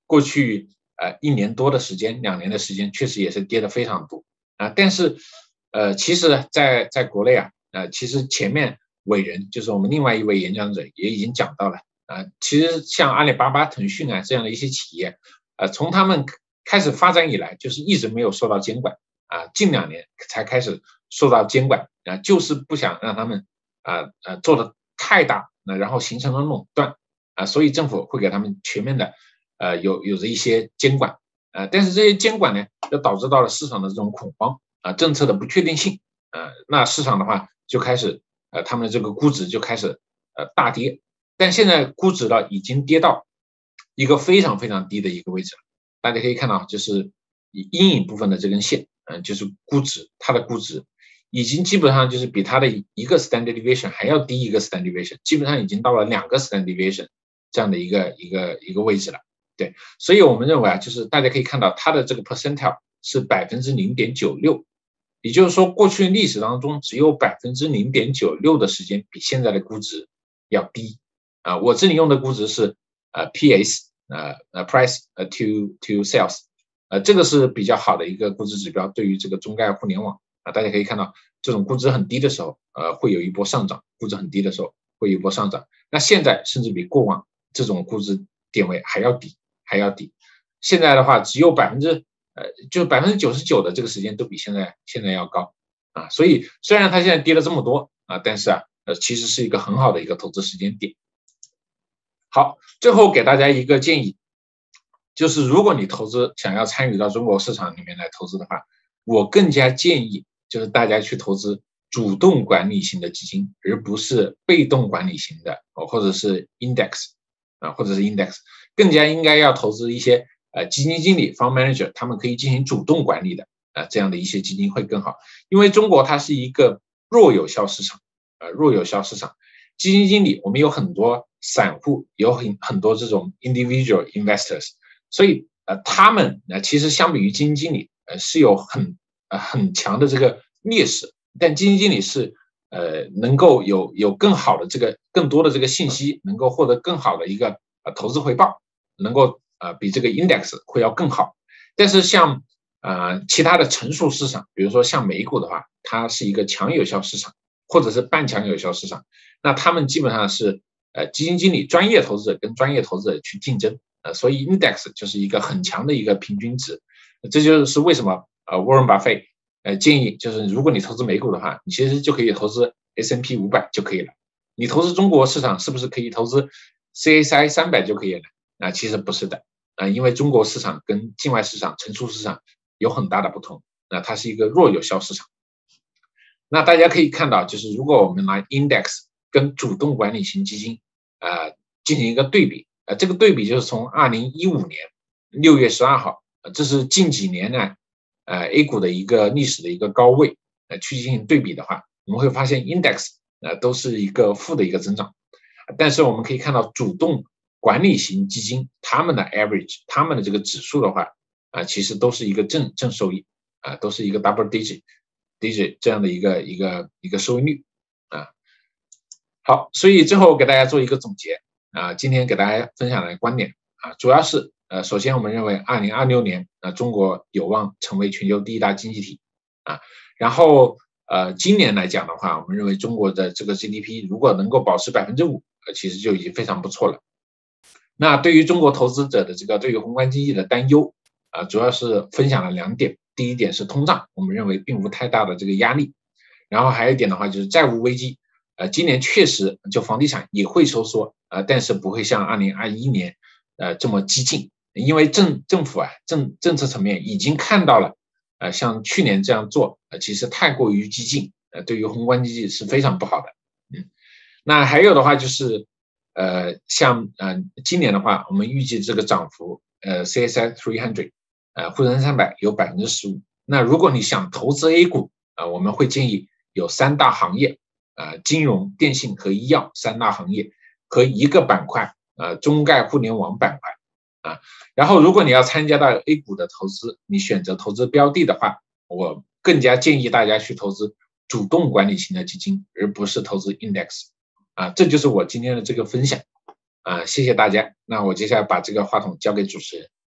过去呃一年多的时间，两年的时间，确实也是跌得非常多啊。但是呃，其实在在国内啊，呃，其实前面伟人就是我们另外一位演讲者也已经讲到了啊，其实像阿里巴巴、腾讯啊这样的一些企业，呃，从他们开始发展以来，就是一直没有受到监管啊，近两年才开始受到监管啊，就是不想让他们啊呃做的太大，那然后形成了垄断啊，所以政府会给他们全面的呃有有着一些监管啊，但是这些监管呢，又导致到了市场的这种恐慌啊，政策的不确定性啊，那市场的话就开始呃他们的这个估值就开始呃大跌，但现在估值呢已经跌到一个非常非常低的一个位置了，大家可以看到就是阴影部分的这根线，嗯、呃，就是估值，它的估值已经基本上就是比它的一个 standard deviation 还要低一个 standard deviation， 基本上已经到了两个 standard deviation 这样的一个一个一个位置了。对，所以我们认为啊，就是大家可以看到它的这个 percentile 是百分之零点九六，也就是说过去历史当中只有百分之零点九六的时间比现在的估值要低啊。我这里用的估值是呃 P S 呃呃 price 呃 to to sales， 呃这个是比较好的一个估值指标，对于这个中概互联网啊，大家可以看到这种估值很低的时候，呃会有一波上涨，估值很低的时候会有一波上涨。那现在甚至比过往这种估值点位还要低。还要低，现在的话只有百分之呃，就百分之九十九的这个时间都比现在现在要高啊，所以虽然它现在跌了这么多啊，但是啊，呃，其实是一个很好的一个投资时间点。好，最后给大家一个建议，就是如果你投资想要参与到中国市场里面来投资的话，我更加建议就是大家去投资主动管理型的基金，而不是被动管理型的，或者是 index 啊，或者是 index。更加应该要投资一些呃基金经理 fund manager， 他们可以进行主动管理的呃这样的一些基金会更好，因为中国它是一个弱有效市场，呃弱有效市场，基金经理我们有很多散户，有很很多这种 individual investors， 所以呃他们呃其实相比于基金经理呃是有很呃很强的这个劣势，但基金经理是呃能够有有更好的这个更多的这个信息，能够获得更好的一个呃投资回报。能够呃比这个 index 会要更好，但是像呃其他的成熟市场，比如说像美股的话，它是一个强有效市场或者是半强有效市场，那他们基本上是呃基金经理专业投资者跟专业投资者去竞争，呃所以 index 就是一个很强的一个平均值，这就是为什么呃沃伦巴菲呃建议就是如果你投资美股的话，你其实就可以投资 S and P 五百 就可以了，你投资中国市场是不是可以投资 C S I 三百 就可以了？啊，其实不是的，啊，因为中国市场跟境外市场、成熟市场有很大的不同，那它是一个弱有效市场。那大家可以看到，就是如果我们拿 index 跟主动管理型基金，呃，进行一个对比，呃，这个对比就是从二零一五年六月十二号，这是近几年呢，呃 A 股的一个历史的一个高位，呃，去进行对比的话，我们会发现 index 呃都是一个负的一个增长，但是我们可以看到主动管理型基金，他们的 average， 他们的这个指数的话，啊、呃，其实都是一个正正收益，啊、呃，都是一个 double digit digit 这样的一个一个一个收益率，啊，好，所以最后给大家做一个总结，啊、呃，今天给大家分享的观点啊，主要是呃，首先我们认为二零二六年啊、呃，中国有望成为全球第一大经济体，啊，然后呃，今年来讲的话，我们认为中国的这个 G D P 如果能够保持百分之五，其实就已经非常不错了。那对于中国投资者的这个对于宏观经济的担忧啊、呃，主要是分享了两点。第一点是通胀，我们认为并无太大的这个压力。然后还有一点的话就是债务危机，呃，今年确实就房地产也会收缩，呃，但是不会像二零二一年呃这么激进，因为政政府啊政政策层面已经看到了，呃，像去年这样做，呃，其实太过于激进，呃，对于宏观经济是非常不好的。嗯，那还有的话就是。呃，像呃今年的话，我们预计这个涨幅，呃 C S I 三百，呃沪深三百有百分之十五。那如果你想投资 A 股，啊、呃，我们会建议有三大行业，呃，金融、电信和医药三大行业和一个板块，呃，中概互联网板块，啊，然后如果你要参加到 A 股的投资，你选择投资标的的话，我更加建议大家去投资主动管理型的基金，而不是投资 index。啊，这就是我今天的这个分享，啊，谢谢大家。那我接下来把这个话筒交给主持人。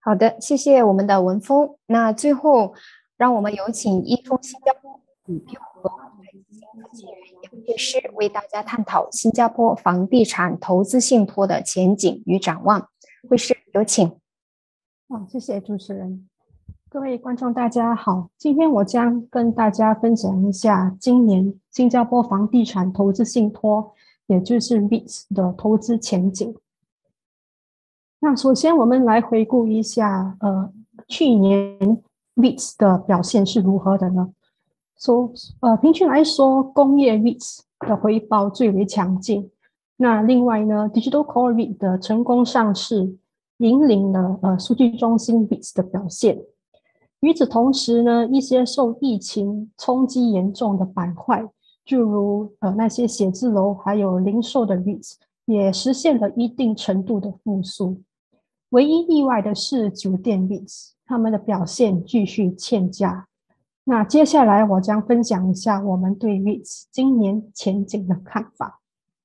好的，谢谢我们的文峰。那最后，让我们有请一封新加坡股票和科技人杨律师为大家探讨新加坡房地产投资信托的前景与展望。律师，有请。 好，谢谢主持人。各位观众大家好，今天我将跟大家分享一下今年新加坡房地产投资信托，也就是 R E I T S 的投资前景。那首先我们来回顾一下呃，去年 R E I T S 的表现是如何的呢？说、so, 呃，平均来说，工业 R E I T S 的回报最为强劲。那另外呢 ，Digital Core R E I T 的成功上市，引领了呃数据中心 R E I T S 的表现。与此同时呢，一些受疫情冲击严重的板块，诸如呃那些写字楼还有零售的 R E I T S， 也实现了一定程度的复苏。唯一例外的是酒店 R E I T S， 他们的表现继续欠佳。那接下来我将分享一下我们对 R E I T S 今年前景的看法。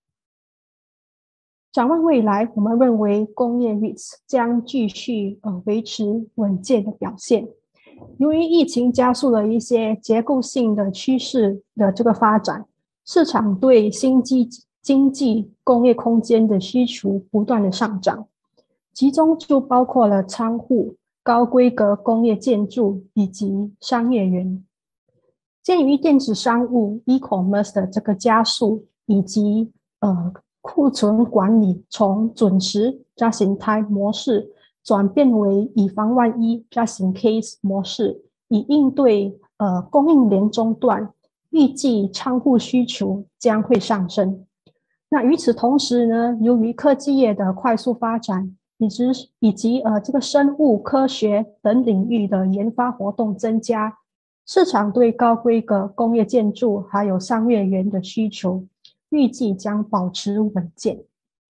展望未来，我们认为工业 R E I T S 将继续呃维持稳健的表现。由于疫情加速了一些结构性的趋势的这个发展，市场对新经济工业空间的需求不断的上涨，其中就包括了仓库、高规格工业建筑以及商业园。鉴于电子商务 e-commerce 的这个加速，以及呃库存管理从准时 just in time 模式转变为以防万一 just in case 模式，以应对呃供应链中断，预计仓库需求将会上升。那与此同时呢，由于科技业的快速发展，以及以及呃这个生物科学等领域的研发活动增加，市场对高规格工业建筑还有商业园的需求，预计将保持稳健。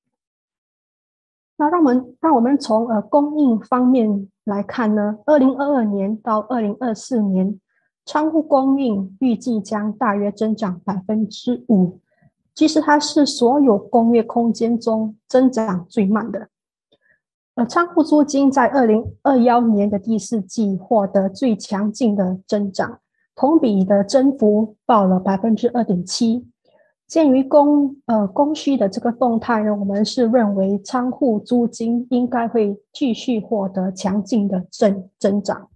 那让我们让我们从呃供应方面来看呢，二零二二年到二零二四年，仓库供应预计将大约增长百分之五，其实它是所有工业空间中增长最慢的。呃，仓库租金在二零二一年的第四季获得最强劲的增长，同比的增幅报了百分之二点七。鉴于供呃供需的这个动态呢，我们是认为仓库租金应该会继续获得强劲的增增长。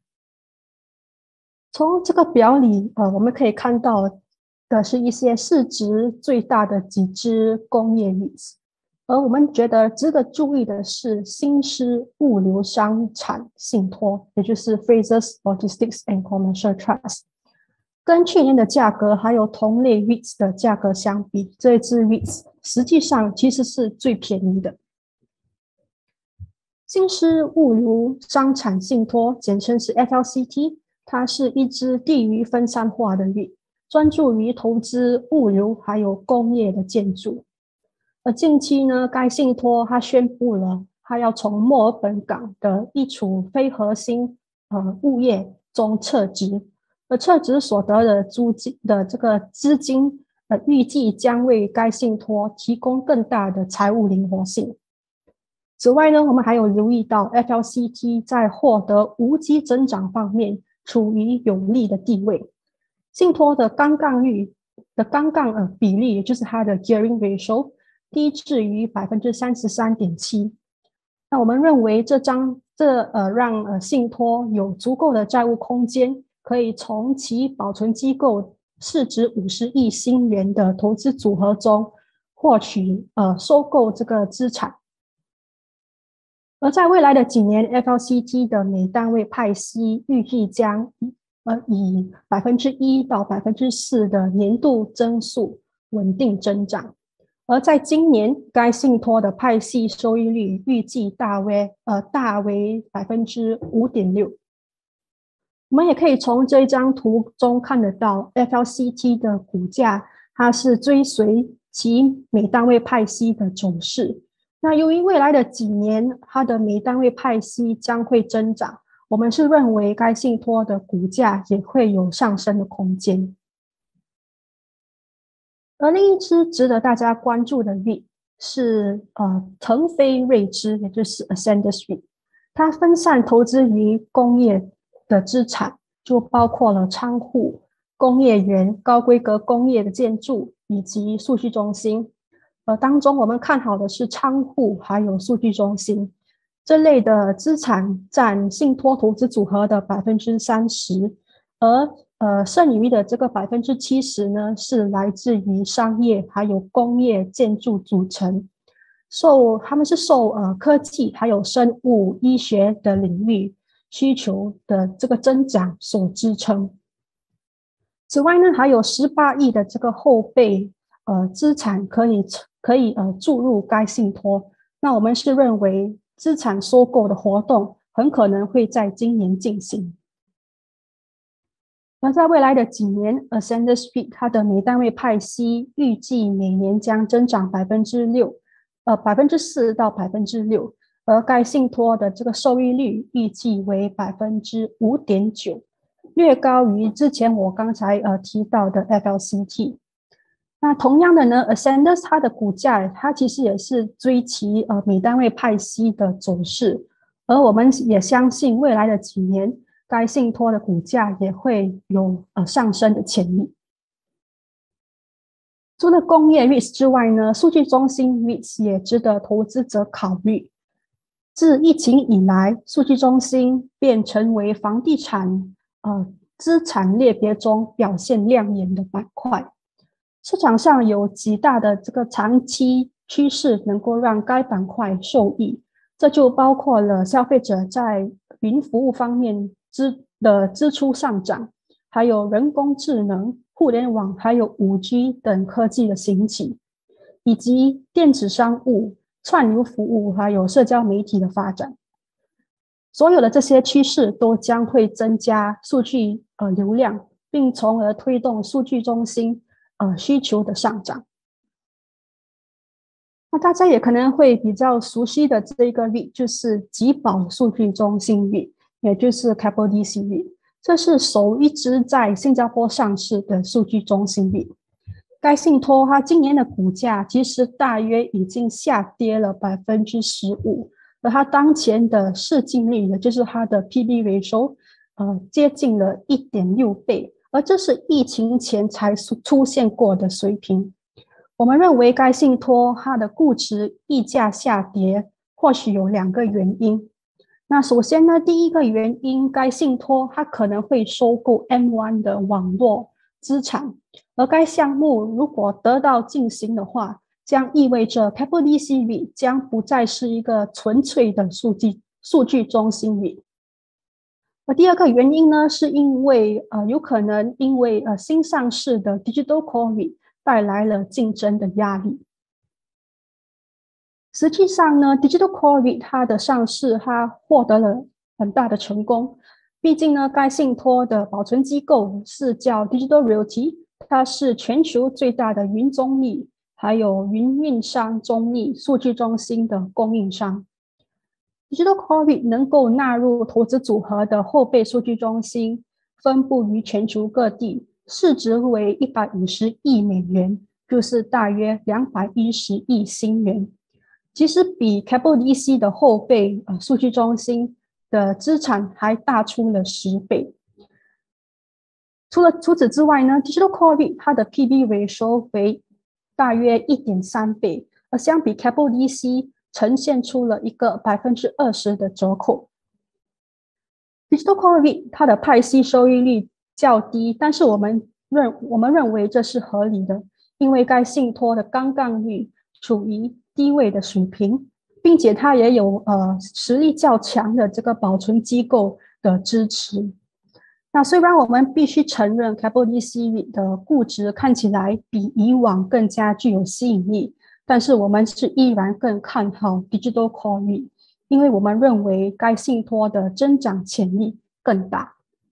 从这个表里，呃，我们可以看到的是一些市值最大的几支工业 R E I T S， 而我们觉得值得注意的是新思物流商产信托，也就是 Frasers Logistics and Commercial Trust。跟去年的价格还有同类 R E I T S 的价格相比，这一支 R E I T S 实际上其实是最便宜的。新思物流商产信托，简称是 F L C T， 它是一支地域分散化的 R E I T S， 专注于投资物流还有工业的建筑。而近期呢，该信托它宣布了，它要从墨尔本港的一处非核心呃物业中撤职。而撤职所得的租金的这个资金，呃，预计将为该信托提供更大的财务灵活性。此外呢，我们还有留意到 F L C T 在获得无机增长方面处于有利的地位。信托的杠杆率的杠杆呃比例，也就是它的 gearing ratio 低至于百分之三十三点七。那我们认为这张这呃让呃信托有足够的债务空间。可以从其保存机构市值五十亿新元的投资组合中获取呃收购这个资产。而在未来的几年 ，F L C T 的每单位派息预计将呃以百分之一到百分之四的年度增速稳定增长。而在今年，该信托的派息收益率预计大为呃大为百分之五点六。我们也可以从这一张图中看得到 ，F L C T 的股价它是追随其每单位派息的走势。那由于未来的几年它的每单位派息将会增长，我们是认为该信托的股价也会有上升的空间。而另一支值得大家关注的 R E I T 是呃腾飞瑞芝，也就是 Ascendas R E I T。 它分散投资于工业的资产，就包括了仓库、工业园、高规格工业的建筑以及数据中心。呃，当中我们看好的是仓库还有数据中心这类的资产占信托投资组合的百分之三十，而呃剩余的这个百分之七十呢，是来自于商业还有工业建筑组成，受他们是受呃科技还有生物医学的领域需求的这个增长所支撑。此外呢，还有十八亿的这个后备呃资产可以可以呃注入该信托。那我们是认为资产收购的活动很可能会在今年进行。而在未来的几年 Ascendas REIT 它的每单位派息预计每年将增长百分之六，呃百分之四到百分之六，而该信托的这个收益率预计为百分之五点九，略高于之前我刚才呃提到的 F L C T。那同样的呢 ，Ascendas 它的股价它其实也是追其呃每单位派息的走势，而我们也相信未来的几年，该信托的股价也会有呃上升的潜力。除了工业 REITs 之外呢，数据中心 REITs 也值得投资者考虑。自疫情以来，数据中心便成为房地产呃资产类别中表现亮眼的板块。市场上有极大的这个长期趋势能够让该板块受益，这就包括了消费者在云服务方面支的支出上涨，还有人工智能、互联网还有 五 G 等科技的兴起，以及电子商务、串流服务还有社交媒体的发展。所有的这些趋势都将会增加数据呃流量，并从而推动数据中心呃需求的上涨。那大家也可能会比较熟悉的这个 REIT 就是集保数据中心 REIT， 也就是 Keppel D C REIT， 这是首一支在新加坡上市的数据中心 REIT。该信托它今年的股价其实大约已经下跌了百分之十五，而它当前的市净率，也就是它的 P B ratio， 呃，接近了 一点六倍，而这是疫情前才出现过的水平。我们认为该信托它的估值溢价下跌，或许有两个原因。那首先呢，第一个原因，该信托它可能会收购 M 一 的网络资产，而该项目如果得到进行的话，将意味着 Keppel D C REIT 将不再是一个纯粹的数据数据中心 REIT。而第二个原因呢，是因为呃有可能因为呃新上市的 Digital Core REIT 带来了竞争的压力。实际上呢 ，Digital Core REIT 它的上市，它获得了很大的成功。毕竟呢，该信托的保存机构是叫 Digital Realty， 它是全球最大的云中立还有云运商中立数据中心的供应商。Digital Core REIT 能够纳入投资组合的后备数据中心，分布于全球各地，市值为一百五十亿美元，就是大约两百一十亿新元。其实比 Keppel D C 的后备呃数据中心的资产还大出了十倍。除了除此之外呢 ，Digital Core REIT 它的 P B ratio 为大约 一点三倍，而相比 Keppel D C 呈现出了一个 百分之二十 的折扣。Digital Core REIT 它的派息收益率较低，但是我们认我们认为这是合理的，因为该信托的杠杆率处于低位的水平，并且它也有呃实力较强的这个保存机构的支持。那虽然我们必须承认 Keppel D C REIT 的估值看起来比以往更加具有吸引力，但是我们是依然更看好 Digital Core REIT， 因为我们认为该信托的增长潜力更大。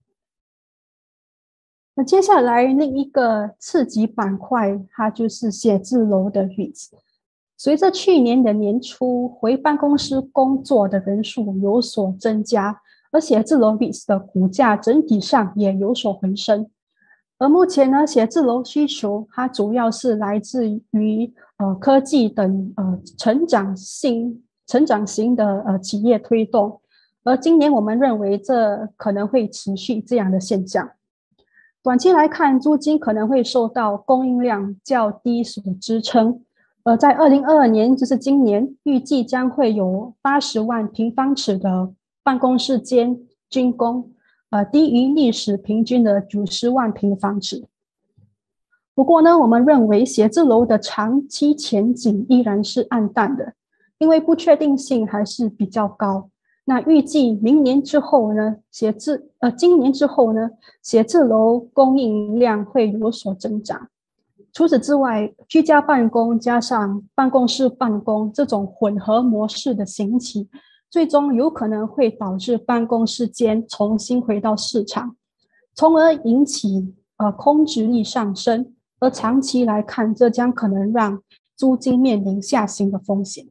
那接下来另一个次级板块，它就是写字楼的 REITs。随着去年的年初回办公室工作的人数有所增加，而写字楼 REITs 的股价整体上也有所回升。而目前呢，写字楼需求它主要是来自于呃科技等呃成长性成长型的呃企业推动， 而今年我们认为这可能会持续这样的现象。短期来看，租金可能会受到供应量较低所支撑。而在二零二二年，就是今年，预计将会有八十万平方尺的办公室间竣工，呃，低于历史平均的九十万平方尺。不过呢，我们认为写字楼的长期前景依然是暗淡的，因为不确定性还是比较高。那预计明年之后呢，写字呃，今年之后呢，写字楼供应量会有所增长。除此之外，居家办公加上办公室办公这种混合模式的兴起，最终有可能会导致办公室间重新回到市场，从而引起呃空置率上升。而长期来看，这将可能让租金面临下行的风险。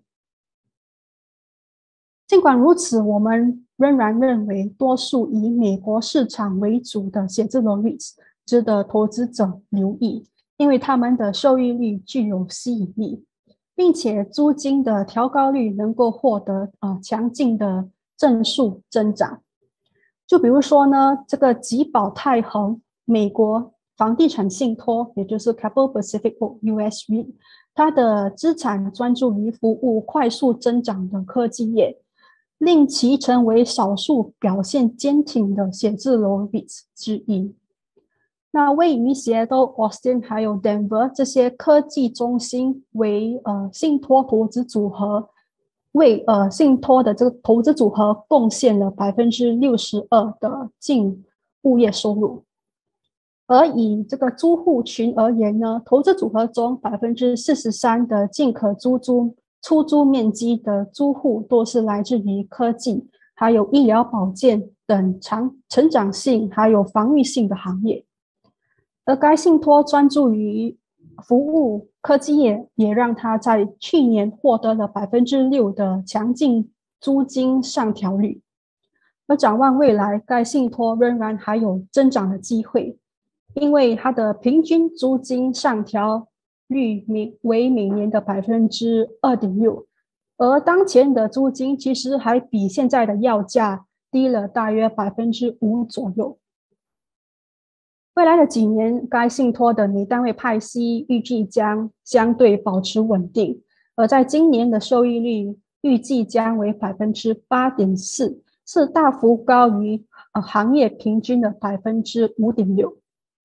尽管如此，我们仍然认为多数以美国市场为主的写字楼 REITs 值得投资者留意，因为他们的收益率具有吸引力，并且租金的调高率能够获得呃强劲的正数增长。就比如说呢，这个吉宝泰恒美国房地产信托，也就是 Capital Pacific U S REIT， 它的资产专注于服务快速增长的科技业，令其成为少数表现坚挺的写字楼 REITs 之一。那位于西雅图、Austin 还有 Denver 这些科技中心为呃信托投资组合，为呃信托的这个投资组合贡献了 百分之六十二 的净物业收入。而以这个租户群而言呢，投资组合中 百分之四十三 的净可租租出租面积的租户都是来自于科技还有医疗保健等长成长性还有防御性的行业。而该信托专注于服务科技业，也让它在去年获得了 百分之六 的强劲租金上调率。而展望未来，该信托仍然还有增长的机会，因为它的平均租金上调率为每年的 百分之二点六， 而当前的租金其实还比现在的要价低了大约 百分之五 左右。未来的几年，该信托的每单位派息预计将相对保持稳定，而在今年的收益率预计将为 百分之八点四， 是大幅高于、呃、行业平均的 百分之五点六。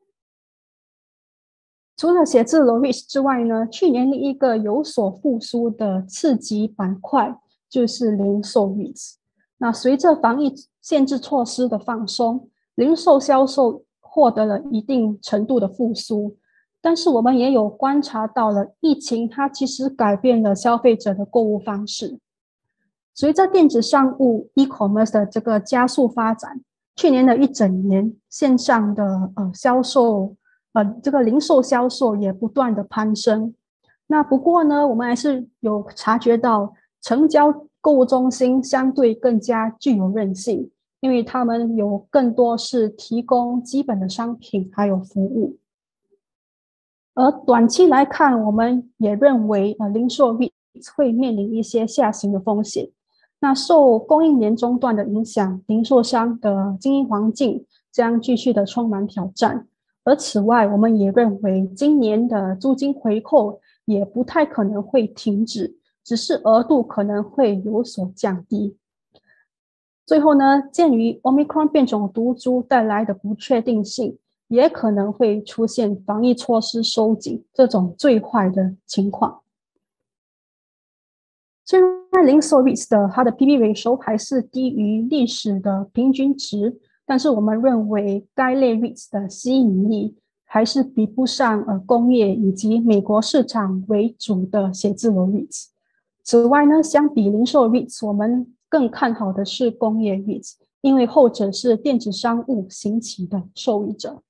除了写字楼 REITs 之外呢，去年另一个有所复苏的次级板块就是零售 REITs。那随着防疫限制措施的放松，零售销售获得了一定程度的复苏，但是我们也有观察到了疫情它其实改变了消费者的购物方式。随着电子商务 e-commerce 的这个加速发展，去年的一整年线上的呃销售呃这个零售销售也不断的攀升。那不过呢，我们还是有察觉到成交购物中心相对更加具有韧性，因为他们有更多是提供基本的商品还有服务。而短期来看，我们也认为呃零售 REITs 会面临一些下行的风险。那受供应链中断的影响，零售商的经营环境将继续的充满挑战。而此外，我们也认为今年的租金回扣也不太可能会停止，只是额度可能会有所降低。最后呢，鉴于 Omicron 变种毒株带来的不确定性，也可能会出现防疫措施收紧这种最坏的情况。虽然零售 REITs 的它的 P B ratio 还是低于历史的平均值，但是我们认为该类 REITs 的吸引力还是比不上呃工业以及美国市场为主的写字楼 REITs。此外呢，相比零售 REITs， 我们更看好的是工业 REITs， 因为后者是电子商务兴起的受益者。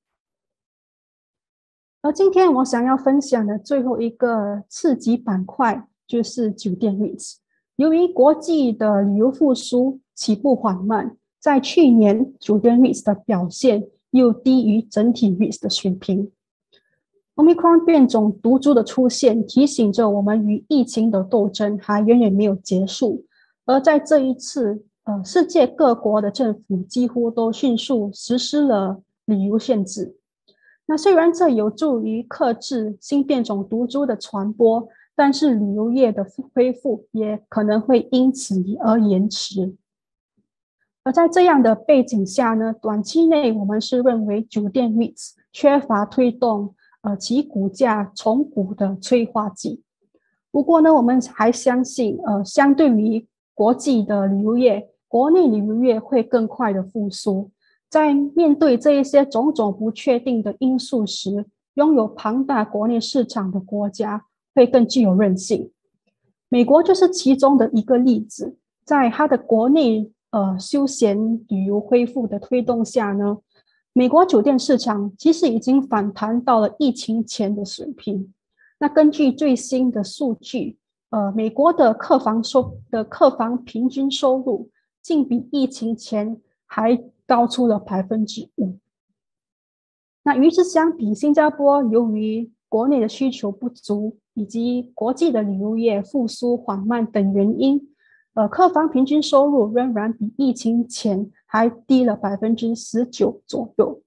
而今天我想要分享的最后一个次级板块就是酒店 REITs。 由于国际的旅游复苏起步缓慢，在去年酒店 REITs 的表现又低于整体 REITs 的水平。Omicron 变种毒株的出现提醒着我们与疫情的斗争还远远没有结束，而在这一次呃，世界各国的政府几乎都迅速实施了旅游限制。那虽然这有助于克制新变种毒株的传播，但是旅游业的恢复也可能会因此而延迟。而在这样的背景下呢，短期内我们是认为酒店 REITs 缺乏推动呃其股价重股的催化剂。不过呢，我们还相信呃相对于国际的旅游业，国内旅游业会更快的复苏。在面对这一些种种不确定的因素时，拥有庞大国内市场的国家会更具有韧性。美国就是其中的一个例子，在它的国内呃休闲旅游恢复的推动下呢，美国酒店市场其实已经反弹到了疫情前的水平。那根据最新的数据，呃，美国的客房收的客房平均收入竟比疫情前还高出了百分之五。那与之相比，新加坡由于国内的需求不足以及国际的旅游业复苏缓慢等原因，呃，客房平均收入仍然比疫情前还低了百分之十九左右。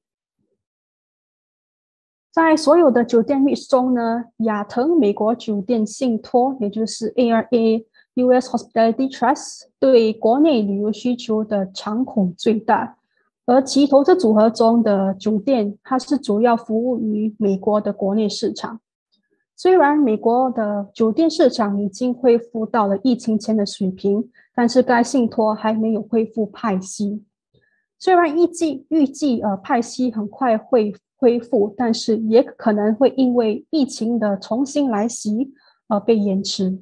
在所有的酒店 REITs 中呢，亚腾美国酒店信托，也就是 A R A U S Hospitality Trust 对国内旅游需求的敞口最大，而其投资组合中的酒店，它是主要服务于美国的国内市场。虽然美国的酒店市场已经恢复到了疫情前的水平，但是该信托还没有恢复派息。虽然预计预计呃派息很快会恢复，但是也可能会因为疫情的重新来袭而被延迟。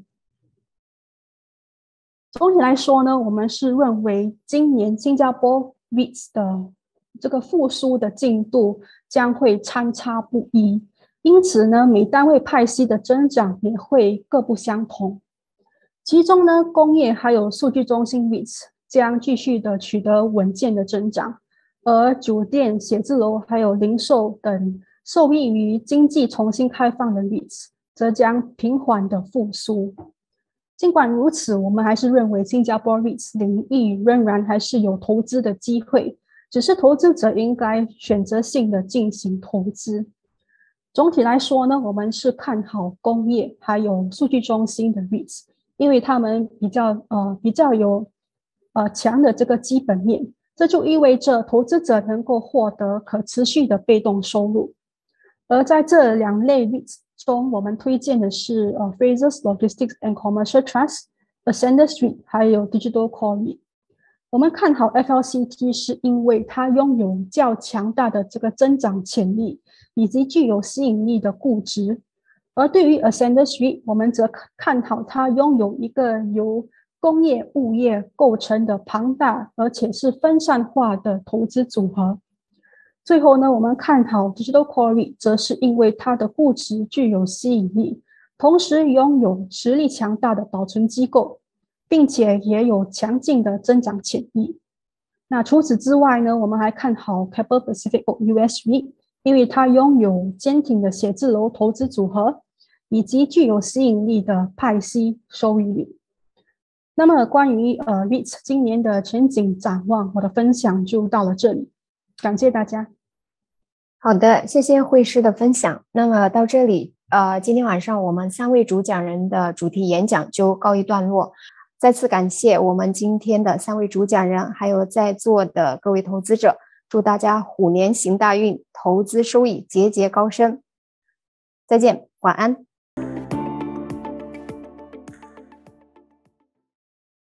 总体来说呢，我们是认为今年新加坡 REITs 的这个复苏的进度将会参差不一，因此呢，每单位派息的增长也会各不相同。其中呢，工业还有数据中心 REITs 将继续的取得稳健的增长，而酒店、写字楼还有零售等受益于经济重新开放的 REITs 则将平缓的复苏。尽管如此，我们还是认为新加坡 REITs 领域仍然还是有投资的机会，只是投资者应该选择性的进行投资。总体来说呢，我们是看好工业还有数据中心的 REITs， 因为他们比较呃比较有呃强的这个基本面，这就意味着投资者能够获得可持续的被动收入。而在这两类 REITs 中，我们推荐的是呃 Frasers Logistics and Commercial Trust、Ascendas REIT 还有 Digital Core REIT。我们看好 F L C T 是因为它拥有较强大的这个增长潜力，以及具有吸引力的估值。而对于 Ascendas REIT， 我们则看好它拥有一个由工业物业构成的庞大而且是分散化的投资组合。最后呢，我们看好 Digital Core REIT， 则是因为它的估值具有吸引力，同时拥有实力强大的保存机构，并且也有强劲的增长潜力。那除此之外呢，我们还看好 Keppel Pacific U S REIT， 因为它拥有坚挺的写字楼投资组合，以及具有吸引力的派息收益率。那么关于呃 REITs 今年的前景展望，我的分享就到了这里，感谢大家。 好的，谢谢慧师的分享。那么到这里，呃，今天晚上我们三位主讲人的主题演讲就告一段落。再次感谢我们今天的三位主讲人，还有在座的各位投资者，祝大家虎年行大运，投资收益节节高升。再见，晚安。